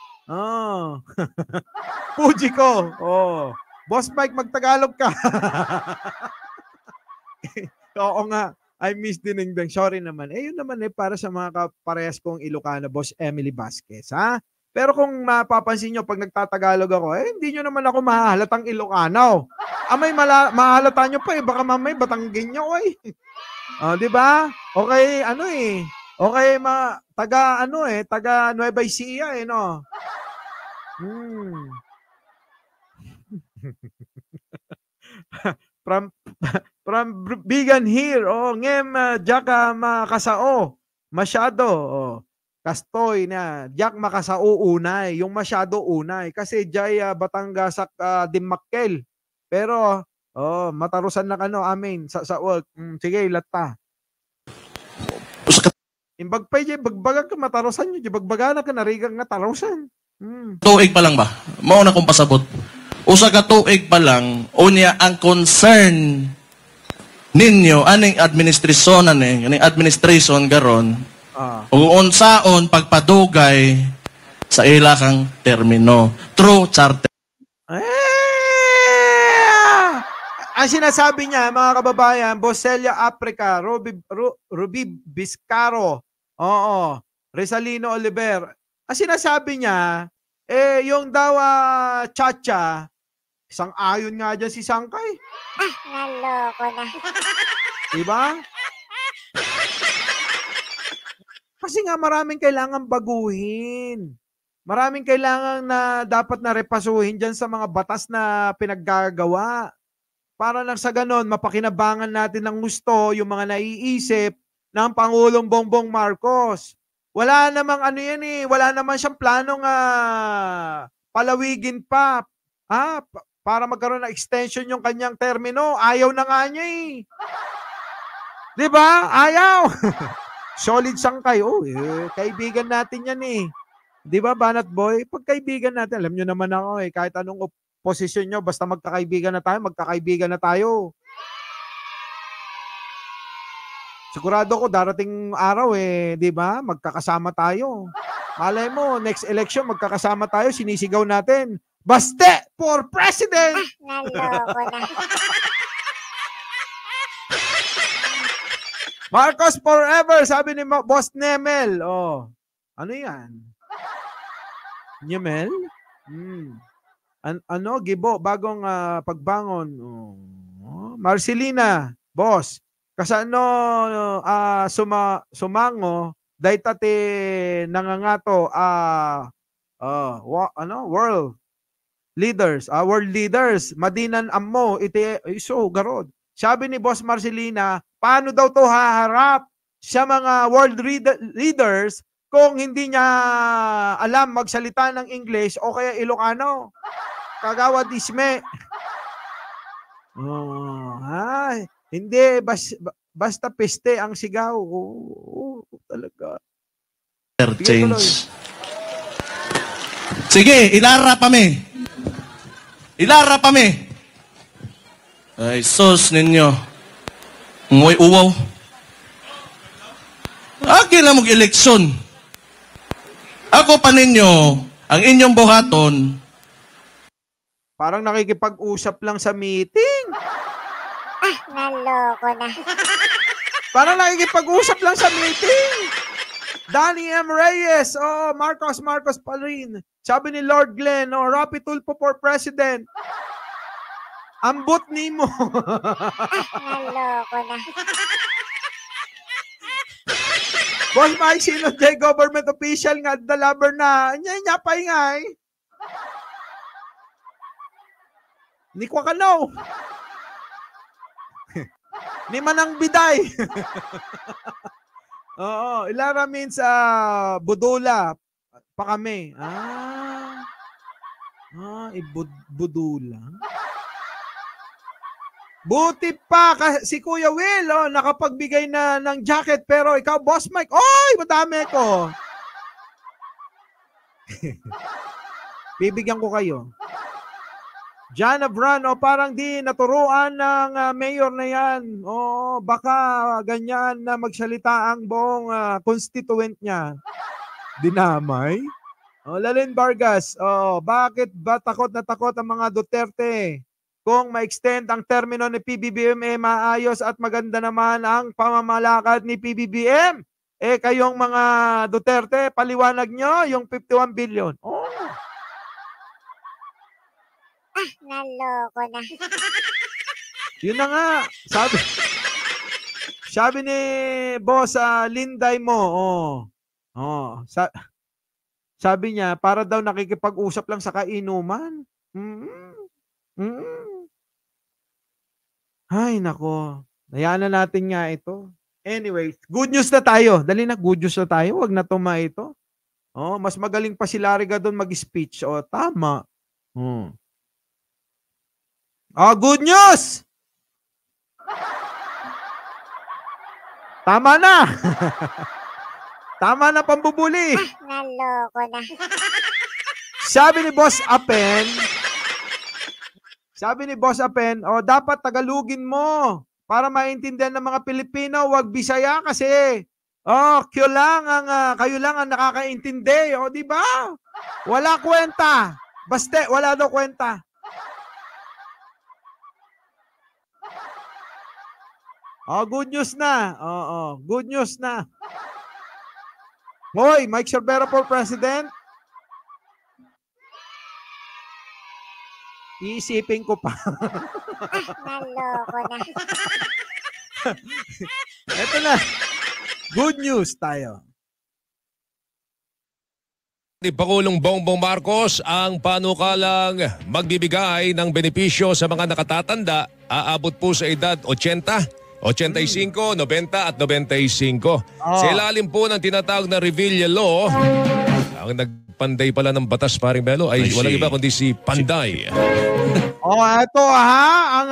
Puji ko. Boss Mike, magtagalog ka. Oo nga. I miss Dinengdeng. Sorry naman. Yun naman para sa mga parehas kong Ilocano, Boss Emily Vasquez, ha? Pero kung mapapansin nyo, pag nagtatagalog ako, hindi nyo naman ako mahahalatang Ilocano. May mahalata nyo pa baka mamay Batanggin nyo, di ba? Okay, okay, taga Nueva Ecija, no? From Bigan here, ngem Jaka makasao, masyado, kastoy na, Jack makasao unay, yung masyado unay, kasi jay Batanggasak Dimakkel, pero Oh, matarusan na amin sa work. Sige, lata. Imbag pa yun, bagbaga ka matarusan yun. Bagbaga na ka, narigang nga tarusan. Tuig pa lang ba? Mauna kong pasabot. Usa ka tuig pa lang, unya ang concern ninyo, aning administrasyon, aning administration garon, unsaon pagpadugay sa ilakang termino. True charter. Ang sinasabi niya, mga kababayan, Boselia Africa, Ruby Biscaro, Rizalino Oliver. Ang sinasabi niya, yung daw Chacha, isang ayon nga dyan si Sangkay. Naloko na. Diba? Kasi nga maraming kailangan baguhin. Maraming kailangan na dapat na repasuhin dyan sa mga batas na pinaggagawa. Para lang sa ganon, mapakinabangan natin ng gusto yung mga naiisip ng Pangulong Bongbong Marcos. Wala namang wala naman siyang planong palawigin pa. Para magkaroon ng extension yung kanyang termino. Ayaw na nga niya eh. Diba? Ayaw. Solid Sangkay. Kaibigan natin yan eh. Diba, Banat Boy? Pagkaibigan natin, alam nyo naman ako eh, kahit anong posisyon nyo, basta magkakaibigan na tayo. Sigurado ko, darating araw eh, di ba? Magkakasama tayo. Malay mo, next election, magkakasama tayo, sinisigaw natin, Baste for President! Naloko na. Marcos forever, sabi ni Boss Nemel. Ano yan? Nemel? Gibo, bagong pagbangon. Marcelina, boss, kasano sumango, daytate nangangato, world leaders, madinan ammo, iti, iso, garod. Sabi ni Boss Marcelina, paano daw to haharap sa mga world leaders kung hindi niya alam magsalita ng English o kaya Ilocano? Kagawa disme. Hindi, basta peste ang sigaw. Talaga. Change. Sige, ilara pa mi. Ay, sos ninyo. Ngoy uwaw. Aki na mag-eleksyon. Ako pa ninyo, ang inyong buhaton. Parang nakikipag-usap lang sa meeting. Naloko na. Parang nakikipag-usap lang sa meeting. Danny M. Reyes, Marcos pa rin. Sabi ni Lord Glenn, Rapi Tulfo for President. Ambot ni mo. Naloko na. Boss Mike, sino J government official nga dalaber na. Nya pa ingay. Ni kwa kano. Ni manang biday. Oo, ilara means budula pa kami. Budula. Buti pa si Kuya Will, nakapagbigay na ng jacket, pero ikaw, Boss Mike, madami ko. Bibigyan ko kayo. John Abran, parang di naturuan ng mayor na yan. Baka ganyan na magsalita ang buong constituent niya. Dinamay. Lalyn Vargas, bakit ba takot na takot ang mga Duterte? Kung ma-extend ang termino ni PBBM, maayos at maganda naman ang pamamalakad ni PBBM. Kayong mga Duterte, paliwanag nyo yung 51 billion. Naloko na. Yun na nga. Sabi ni Boss Linday mo, sabi niya, para daw nakikipag-usap lang sa kainuman. Ay, nako. Hayaan na natin nga ito. Anyway, good news na tayo. Dali na, good news na tayo. Huwag na tuma ito. Mas magaling pa si Lariga doon mag-speech. Tama. Oh, good news! Tama na! Tama na pambubuli. Naloko na. Sabi ni Boss Apen, oh, dapat tagalugin mo para maintindihan ng mga Pilipino, wag Bisaya kasi kayo lang ang nakakaintindi, di ba? Wala kwenta. Baste, wala daw kwenta. Good news na. Good news na. Hoy, Mike Sorbera for President. Iisipin ko pa. Naloko na. Ito na. Good news tayo. Ni Pangulong Bongbong Marcos ang panukalang magbibigay ng benepisyo sa mga nakatatanda aabot po sa edad 80, 85, 90 at 95. Sa ilalim po ng tinatawag na Revilla Law, ang nagpanday pala ng batas, paring Melo, ay walang iba kundi si Panday. Ito ang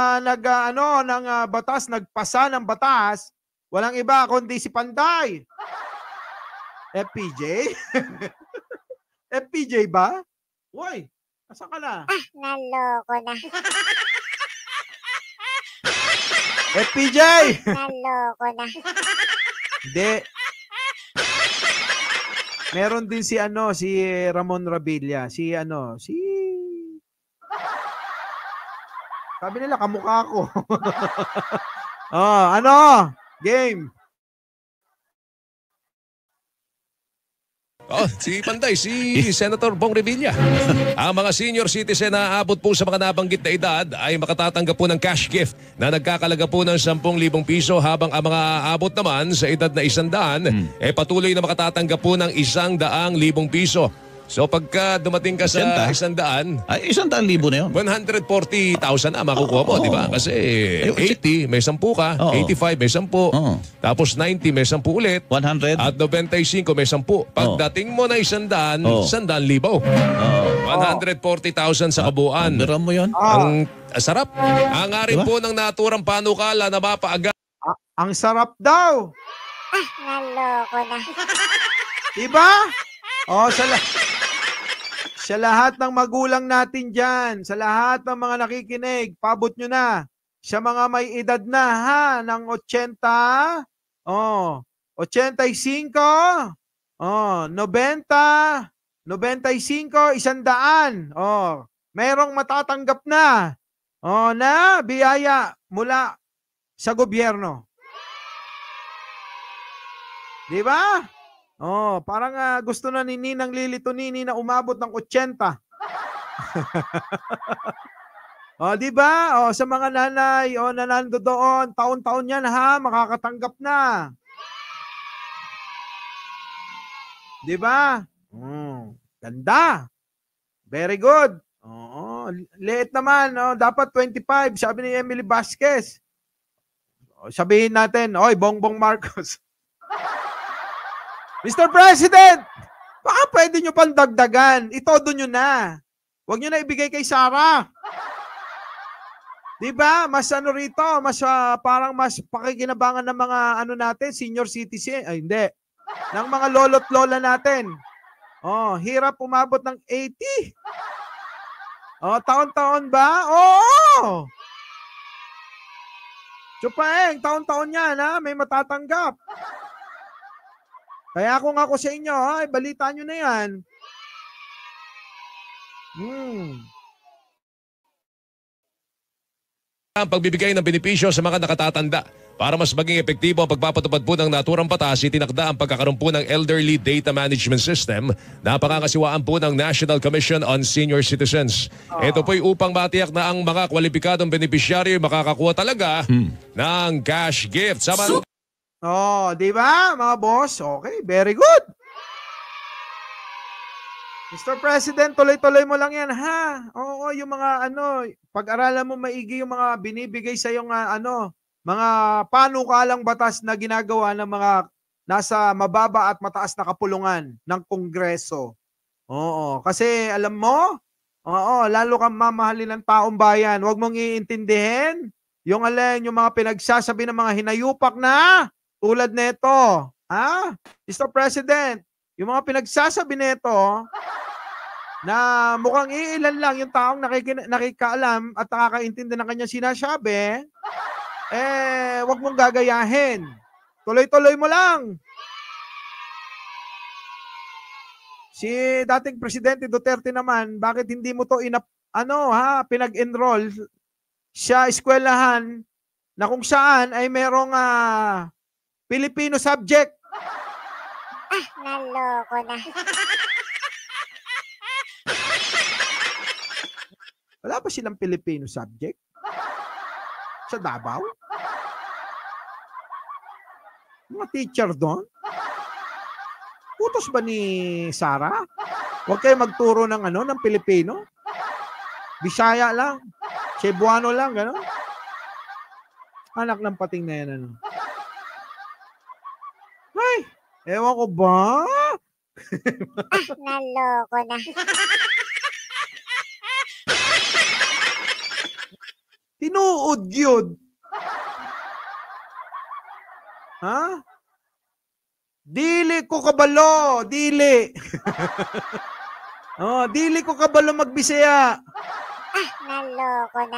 batas, nagpasa ng batas, walang iba kundi si Panday. FPJ? FPJ ba? Uy, nasa ka na? Naloko na. FPJ! Naloko na. Hindi. Meron din si Ramon Revilla, sabi nila kamukha ko. Game. Si Panday, si Senator Bong Revilla. Ang mga senior citizen na aabot po sa mga nabanggit na edad ay makatatanggap po ng cash gift na nagkakalaga po ng 10,000 piso, habang ang mga aabot naman sa edad na 100 patuloy na makatatanggap po ng 100,000 piso. So pagka dumating ka sa 100, ay 100,000 na yun. 140,000 na makukuha mo, di ba? Kasi 80 may 10 ka, 85 may 10, tapos 90 may 10 ulit, 100 at 95 may 10. Pagdating mo na 100,000, 100,000. 140,000 sa kabuuan. Meron mo yun? Ang sarap. Ang ari po ng naturang panukala na mapaaga. Ang sarap daw. Naloko na. Diba? Sa lahat ng magulang natin dyan, sa lahat ng mga nakikinig, pabot nyo na. Sa mga may edad na ng 80, 85, 90, 95, 100. Merong matatanggap na. Na biyaya mula sa gobyerno. Di ba? Parang gusto na ni Ninang Lili Tonini na umabot ng 80. Di ba? Sa mga nanay na nando doon, taon-taon yan makakatanggap na. Di ba? Ganda. Very good. Liit naman, dapat 25, sabi ni Emily Vasquez. Sabihin natin, Bongbong Marcos. Mr. President, baka pwede nyo pang dagdagan. Itodo nyo na. Huwag nyo na ibigay kay Sarah. Diba? Mas rito, parang mas pakikinabangan ng mga natin, senior citizen. Ay, hindi. Ng mga lolo't lola natin. Hirap umabot ng 80. Taon-taon ba? Oo! Chupaeng, taon-taon yan, may matatanggap. Kaya kung ako sa inyo, balita nyo na yan. Ang pagbibigay ng benepisyo sa mga nakatatanda. Para mas maging epektibo ang pagpapatupad po ng naturang batas, itinakda ang pagkakaroon po ng Elderly Data Management System na pangangasiwaan po ng National Commission on Senior Citizens. Ito po'y upang matiyak na ang mga kwalipikadong beneficiary makakakuha talaga ng cash gift. Di ba, mga boss? Okay, very good. Mr. President, tuloy-tuloy mo lang yan, Oo, yung mga pag-aralan mo maigi yung mga binibigay sa yung mga panukalang batas na ginagawa ng mga nasa mababa at mataas na kapulungan ng Kongreso. Kasi alam mo, Oo, lalo kang mamahalin ng taong bayan. Huwag mong iintindihin yung yung mga pinagsasabi ng mga hinayupak na tulad nito. Ha? Mr. President, yung mga pinagsasabi nito na mukhang iilan lang yung taong nakikaalam at nakakaintindi ng kanyang sinasabi, wag mong gagayahin. Tuloy-tuloy mo lang. Si dating Presidente Duterte naman, bakit hindi mo to pinag-enroll sa eskwelahan na kung saan ay merong Filipino subject? Naloko na. Wala ba silang Filipino subject? Sa Davao? Mga teacher doon? Utos ba ni Sara? Huwag kayo magturo ng ng Pilipino? Bisaya lang. Cebuano lang, gano'n? Anak ng pating na yan, Ay, ewan ko ba? Naloko na. Tinuod yun. Ha? Dili ko kabalo, dili. Dili ko kabalo magbisaya. Naloko na.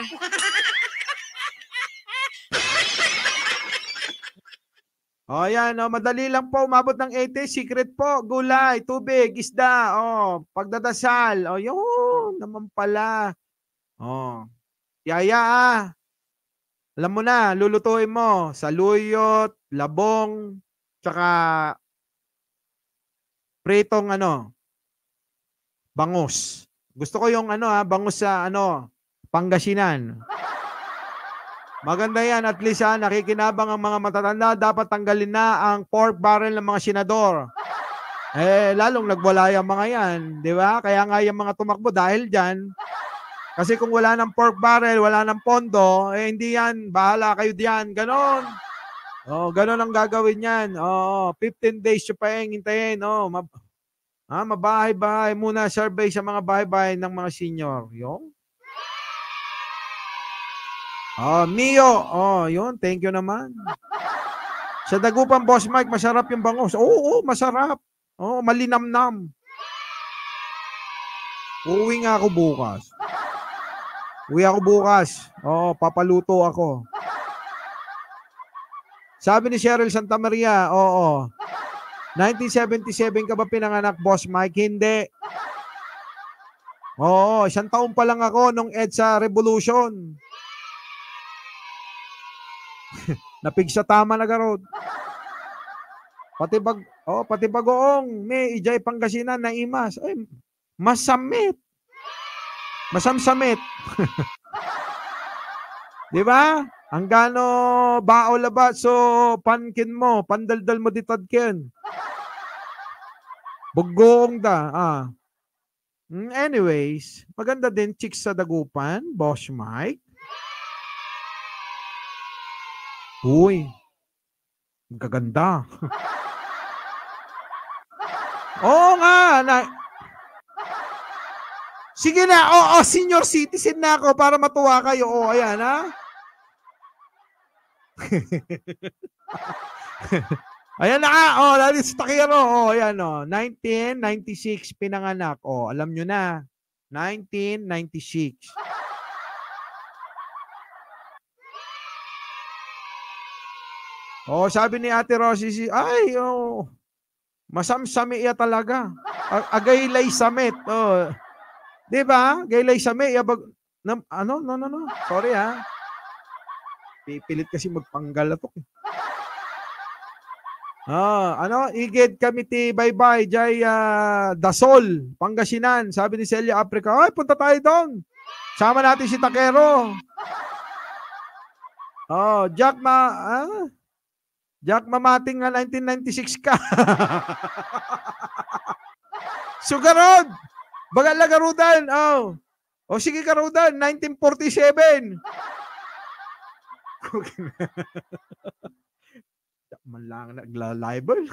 Yan, madali lang po umabot ng 80. Secret po, gulay, tubig, isda, pagdadasal. Yun naman pala. Yaya, alam mo na, lulutuin mo saluyot, labong, tsaka pritong bangus. Gusto ko yung bangus sa Pangasinan. Maganda yan, at least nakikinabang ang mga matatanda, dapat tanggalin na ang pork barrel ng mga senador. Lalong nagwala yung mga yan, di ba? Kaya nga yung mga tumakbo dahil dyan. Kasi kung wala ng pork barrel, wala ng pondo, hindi yan, bahala kayo diyan, ganon. Ganon ang gagawin yan. 15 days siya pa hintayin. Mabahay-bahay muna, survey sa mga bahay-bahay ng mga senior. Yung? Mio. Yun, thank you naman. Sa Dagupan, Boss Mike, masarap yung bangus. Oo, masarap. Malinamnam. Uwi nga ako bukas. Papaluto ako. Sabi ni Cheryl Santa Maria, 1977 ka ba pinanganak, Boss Mike? Hindi. Isang taon pa lang ako nung EDSA Revolution. Napig sa tama na garod. Pati bagoong, may ijay Pangasinan na imas. Ay, masamit. Masamsamit. Di ba? Ang gano bao labat so pankin mo, pandaldal mo ditadken. Bugong da. Anyways, maganda din chicks sa Dagupan, Boss Mike. Uy, gaganda. Oo nga. Sige na, senior citizen na ako para matuwa kayo. Ayan, ha? Ayan na nga, lalo sa Takiro. Ayan, 1996 pinanganak. Alam nyo na, 1996. Sabi ni Ate Rosie, masamsami iya talaga. Agaylay samit. Di ba? Gaylay samit. No. Sorry, ha. Pipilit kasi magpanggal na to. Igid kami ti bye-bye, Jay Dasol, Pangasinan. Sabi ni Celia Africa, punta tayo doon. Sama natin si Takero. Jack Mamating nga 1996 ka. Sugarod! Bagal na garudan. Sige garudan, 1947. Man lang nagla-libel.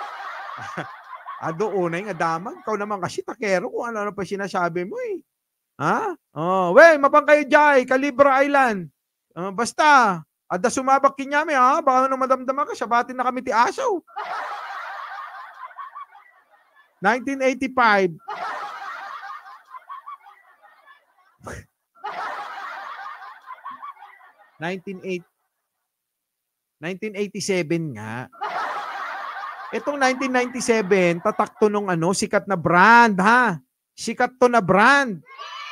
Unay nga damag. Ikaw naman kasi Takero kung ano pa sinasabi mo eh. Ha? Oh, wey, mapang kayo dyan, Calibra Island. Basta, ada sumabak kinyami, ha? Baka nung madamdaman ka, sabatin na kami ti asaw. 1985. 1987 nga. Itong 1997, tatakto nung sikat na brand, ha? Sikat to na brand.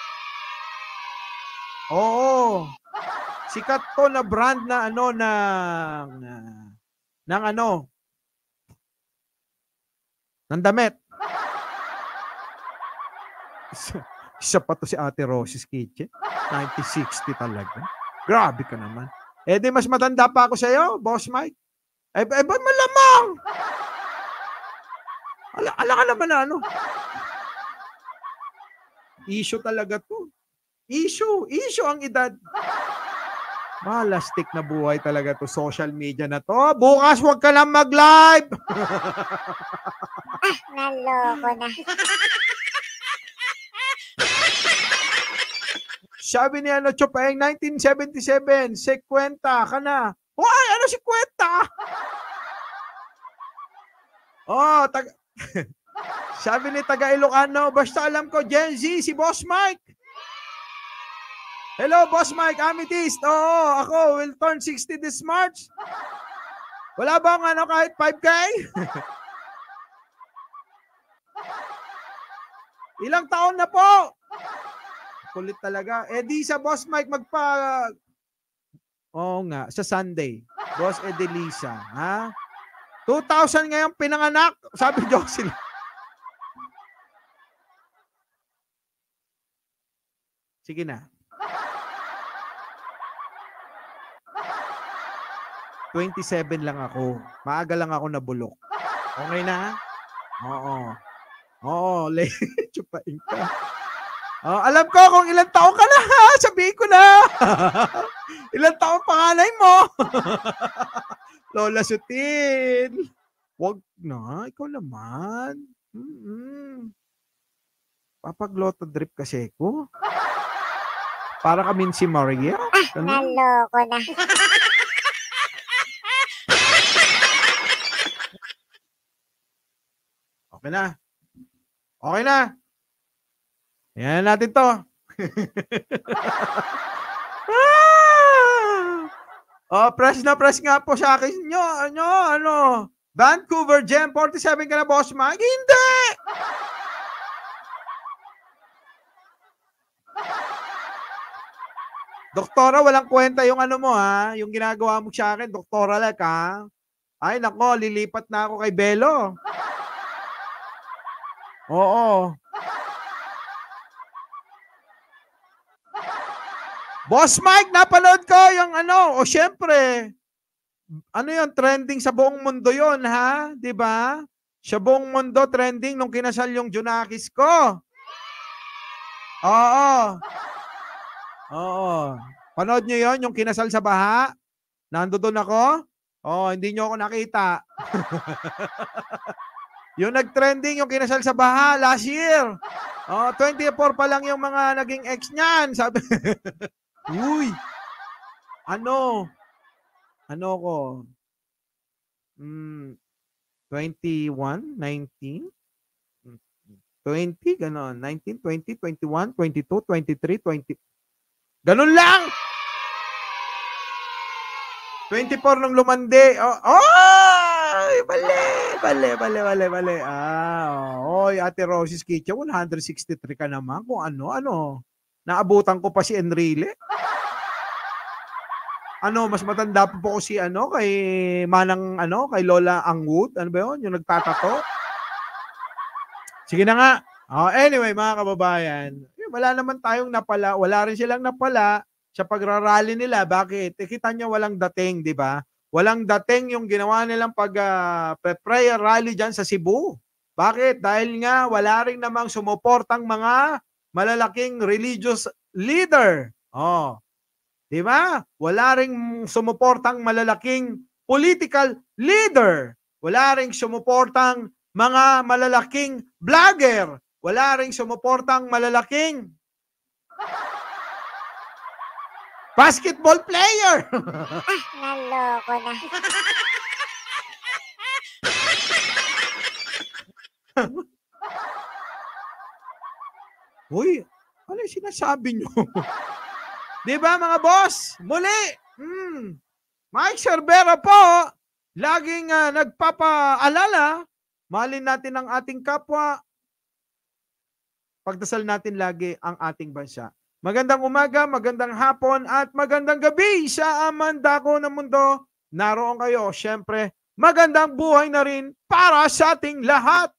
Oo. Sikat to na brand na ng damit. Isa pa to si Ate Rose's Kitchen. 1960 talaga. Grabe ka naman. Di mas matanda pa ako sa'yo, Boss Mike. Ba't malamang? Ala ka naman na Issue talaga to. Issue ang edad. Malastik na buhay talaga to. Social media na to. Bukas huwag ka lang mag-live. Naloko na. Sabi ni Chopeng, 1977, 50 ka na. Ay, 50? Sabi ni taga Ilocano, basta alam ko, Gen Z, si Boss Mike. Hello, Boss Mike, Amethyst. Oo, ako will turn 60 this March. Wala bang kahit 5K? Ilang taon na po? Kulit talaga. Di sa Boss Mike Oo nga, sa Sunday. Boss Edelisa, ha? 2,000 ngayong pinanganak, sabi Jocelyn. Sige na. 27 lang ako. Maaga lang ako nabulok. Okay na? Oo, chupain ka. Alam ko kung ilang taon ka na, ha? Sabihin ko na. Ilang taon panganay mo? Lola Sutin. Wag na, ikaw naman. Papagloto drip kasi ko. Para kami si Maria. Naloko na. Okay na. Okay na. Yan natin to. Press na press nga po sa akin nyo. Vancouver Gem 47 ka na, Boss Mike? Hindi! Doktora, walang kwenta yung mo, ha? Yung ginagawa mo sa akin, doktora lang, ha? Ay, nako, lilipat na ako kay Belo. Oo. Boss Mike, napanood ko yung syempre, yung trending sa buong mundo yon, ha? Diba? Sa buong mundo, trending nung kinasal yung Junakis ko. Oo. Panood nyo yon, yung kinasal sa baha? Nandoon ako? Hindi nyo ako nakita. Yung nag-trending, yung kinasal sa baha last year. 24 pa lang yung mga naging ex niyan. Sabi, uy, ko? 21, 19, 20, gano'n. 19, 20, 21, 22, 23, 20. Ganun lang! 24 nung lumande. Bale. Oy, Ate Rose's Kitchen, 163 ka naman. Kung ano. Naabutan ko pa si Enrile. Mas matanda pa po ko si kay Manang, kay Lola Angwood. Ano ba yun? Yung nagtatato. Sige na nga. Anyway, mga kababayan, wala naman tayong napala. Wala rin silang napala sa pagrarally nila. Bakit? Kita nyo walang dating, di ba? Walang dating yung ginawa nilang prayer rally dyan sa Cebu. Bakit? Dahil nga wala rin namang sumuportang mga malalaking religious leader. Di ba? Wala ring sumuportang malalaking political leader. Wala ring sumuportang mga malalaking vlogger. Wala ring sumuportang malalaking Basketball player! Naloko na. Uy, ano yung sinasabi nyo? Di ba mga boss? Muli, Mike Cervera po, laging nagpapaalala, mahalin natin ang ating kapwa, pagdasal natin lagi ang ating bansa. Magandang umaga, magandang hapon, at magandang gabi sa amandako ng mundo. Naroon kayo, syempre, magandang buhay na rin para sa ating lahat.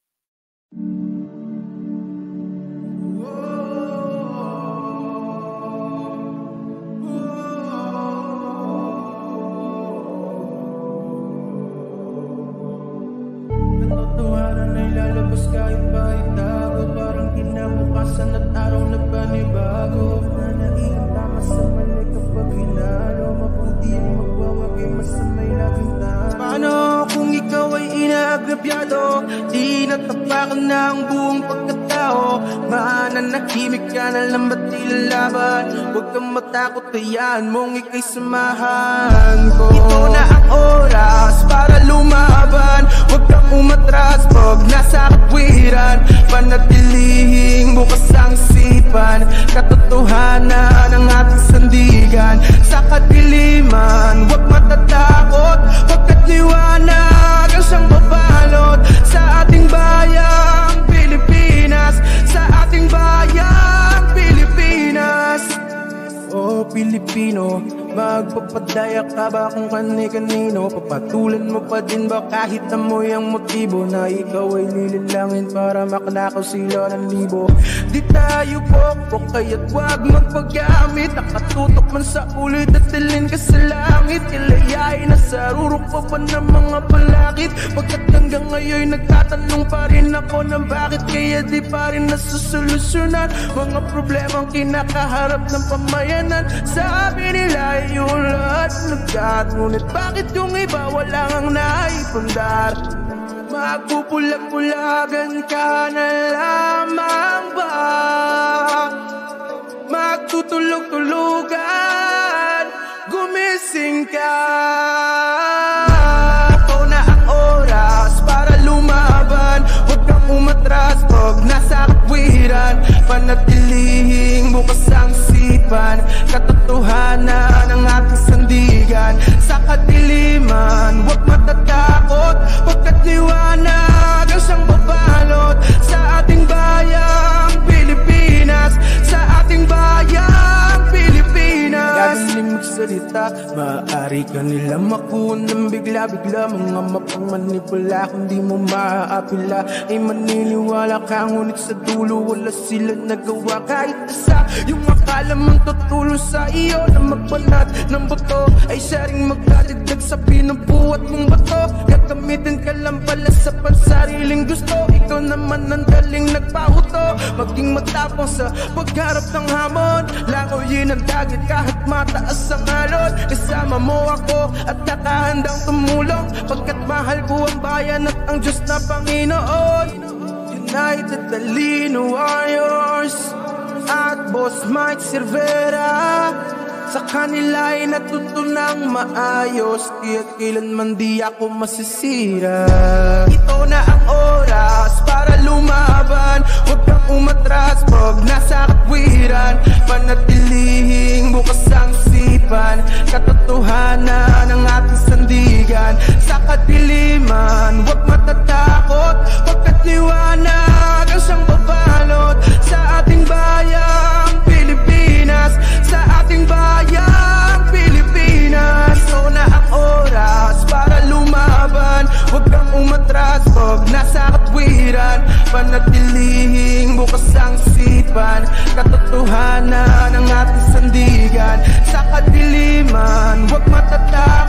Katotohanan ay lalabas kahit pahitago, parang kinabukasan at araw na panibago. Nanailang tama sa mali kapag hinalo, mabuti ang magwawagi, masamay laging talo. Paano kung ikaw ay inaagrabyado, di natapakan na ang buong pagkatao? Mananahimik ka na lang ba't ilalaban? Huwag kang matakot, hayaan mong ika'y samahan ko. Ito na ang oras para lumaban, huwag kang umatras pag nasa katwiran. Panatilihing bukas ang isipan, katotohanan ang ating sandigan. Sa kadiliman, huwag matatakot, pagkat liwanag ang siyang babalot sa ating bayang Pilipinas, sa ating bayang Pilipinas. Oh Pilipino, magpapadaya ka ba kung kani-kanino? Papatulan mo pa din ba kahit amoy ang motibo na ikaw ay nililangin para makanakaw sila ng libo? Di tayo pokpok kaya't wag magpagamit, nakatutok man sa ulit at tilin ka sa langit. Kilayain na sa rurok pa ba ng mga balakid? Pagkat hanggang ngayon nagtatanong pa rin ako ng bakit, kaya di pa rin nasusolusyonan mga problemang kinakaharap ng pamayanan. Sabi nila yung lahat nagkat, ngunit bakit yung iba wala ngang naipundar? Magpupulag-pulagan ka na lamang ba? Magtutulog-tulugan, gumising ka. Ito na ang oras para lumaban, huwag kang umatras pag nasa katwiran. Panatilihing bukas ang isipan, katotohanan ang ating sandigan. Sa kadiliman, huwag matatakot, pagkat liwanag ang siyang babalot sa ating bayang Pilipinas, sa ating bayang Pilipinas. Gagaling magsalita, maaari ka nila makuha ng bigla-bigla. Mga mapangmanipula, kung di mo maaapila ay maniniwala ka, ngunit sa dulo wala sila nagawa kahit isa. Yung akala mong tutulo sa iyo na magbanat ng buto ay siya ring magdadagdag sa pinubuhat mong bato. Gagamitin ka lang pala sa pansariling gusto, ikaw naman ang daling nagpahuto. Maging matapang sa pagharap ng hamon, langoyin ang dagat kahit mataas ang alon. Kasama mo ako at nakahandang tumulong, pagkat mahal ko ang bayan at ang Diyos na Panginoon. United Talino Warriors at Boss Mike Cervera, sa kanila ay natutunang maayos, tiyak kailanman di ako masisira. Ito na ang oras para lumaban, huwag kang umatras pag nasa katwiran. Panatilihing bukas ang isipan, katotohanan ang ating sandigan. Sa kadiliman, huwag matatakot, pagkat liwanag ang siyang babalot sa ating bayang Pilipinas, sa ating bayang Pilipinas. Ito na ang oras para lumaban, huwag kang umatras pag nasa katwiran. Panatilihing bukas ang isipan, katotohanan ang ating sandigan. Sa kadiliman, huwag matatakot,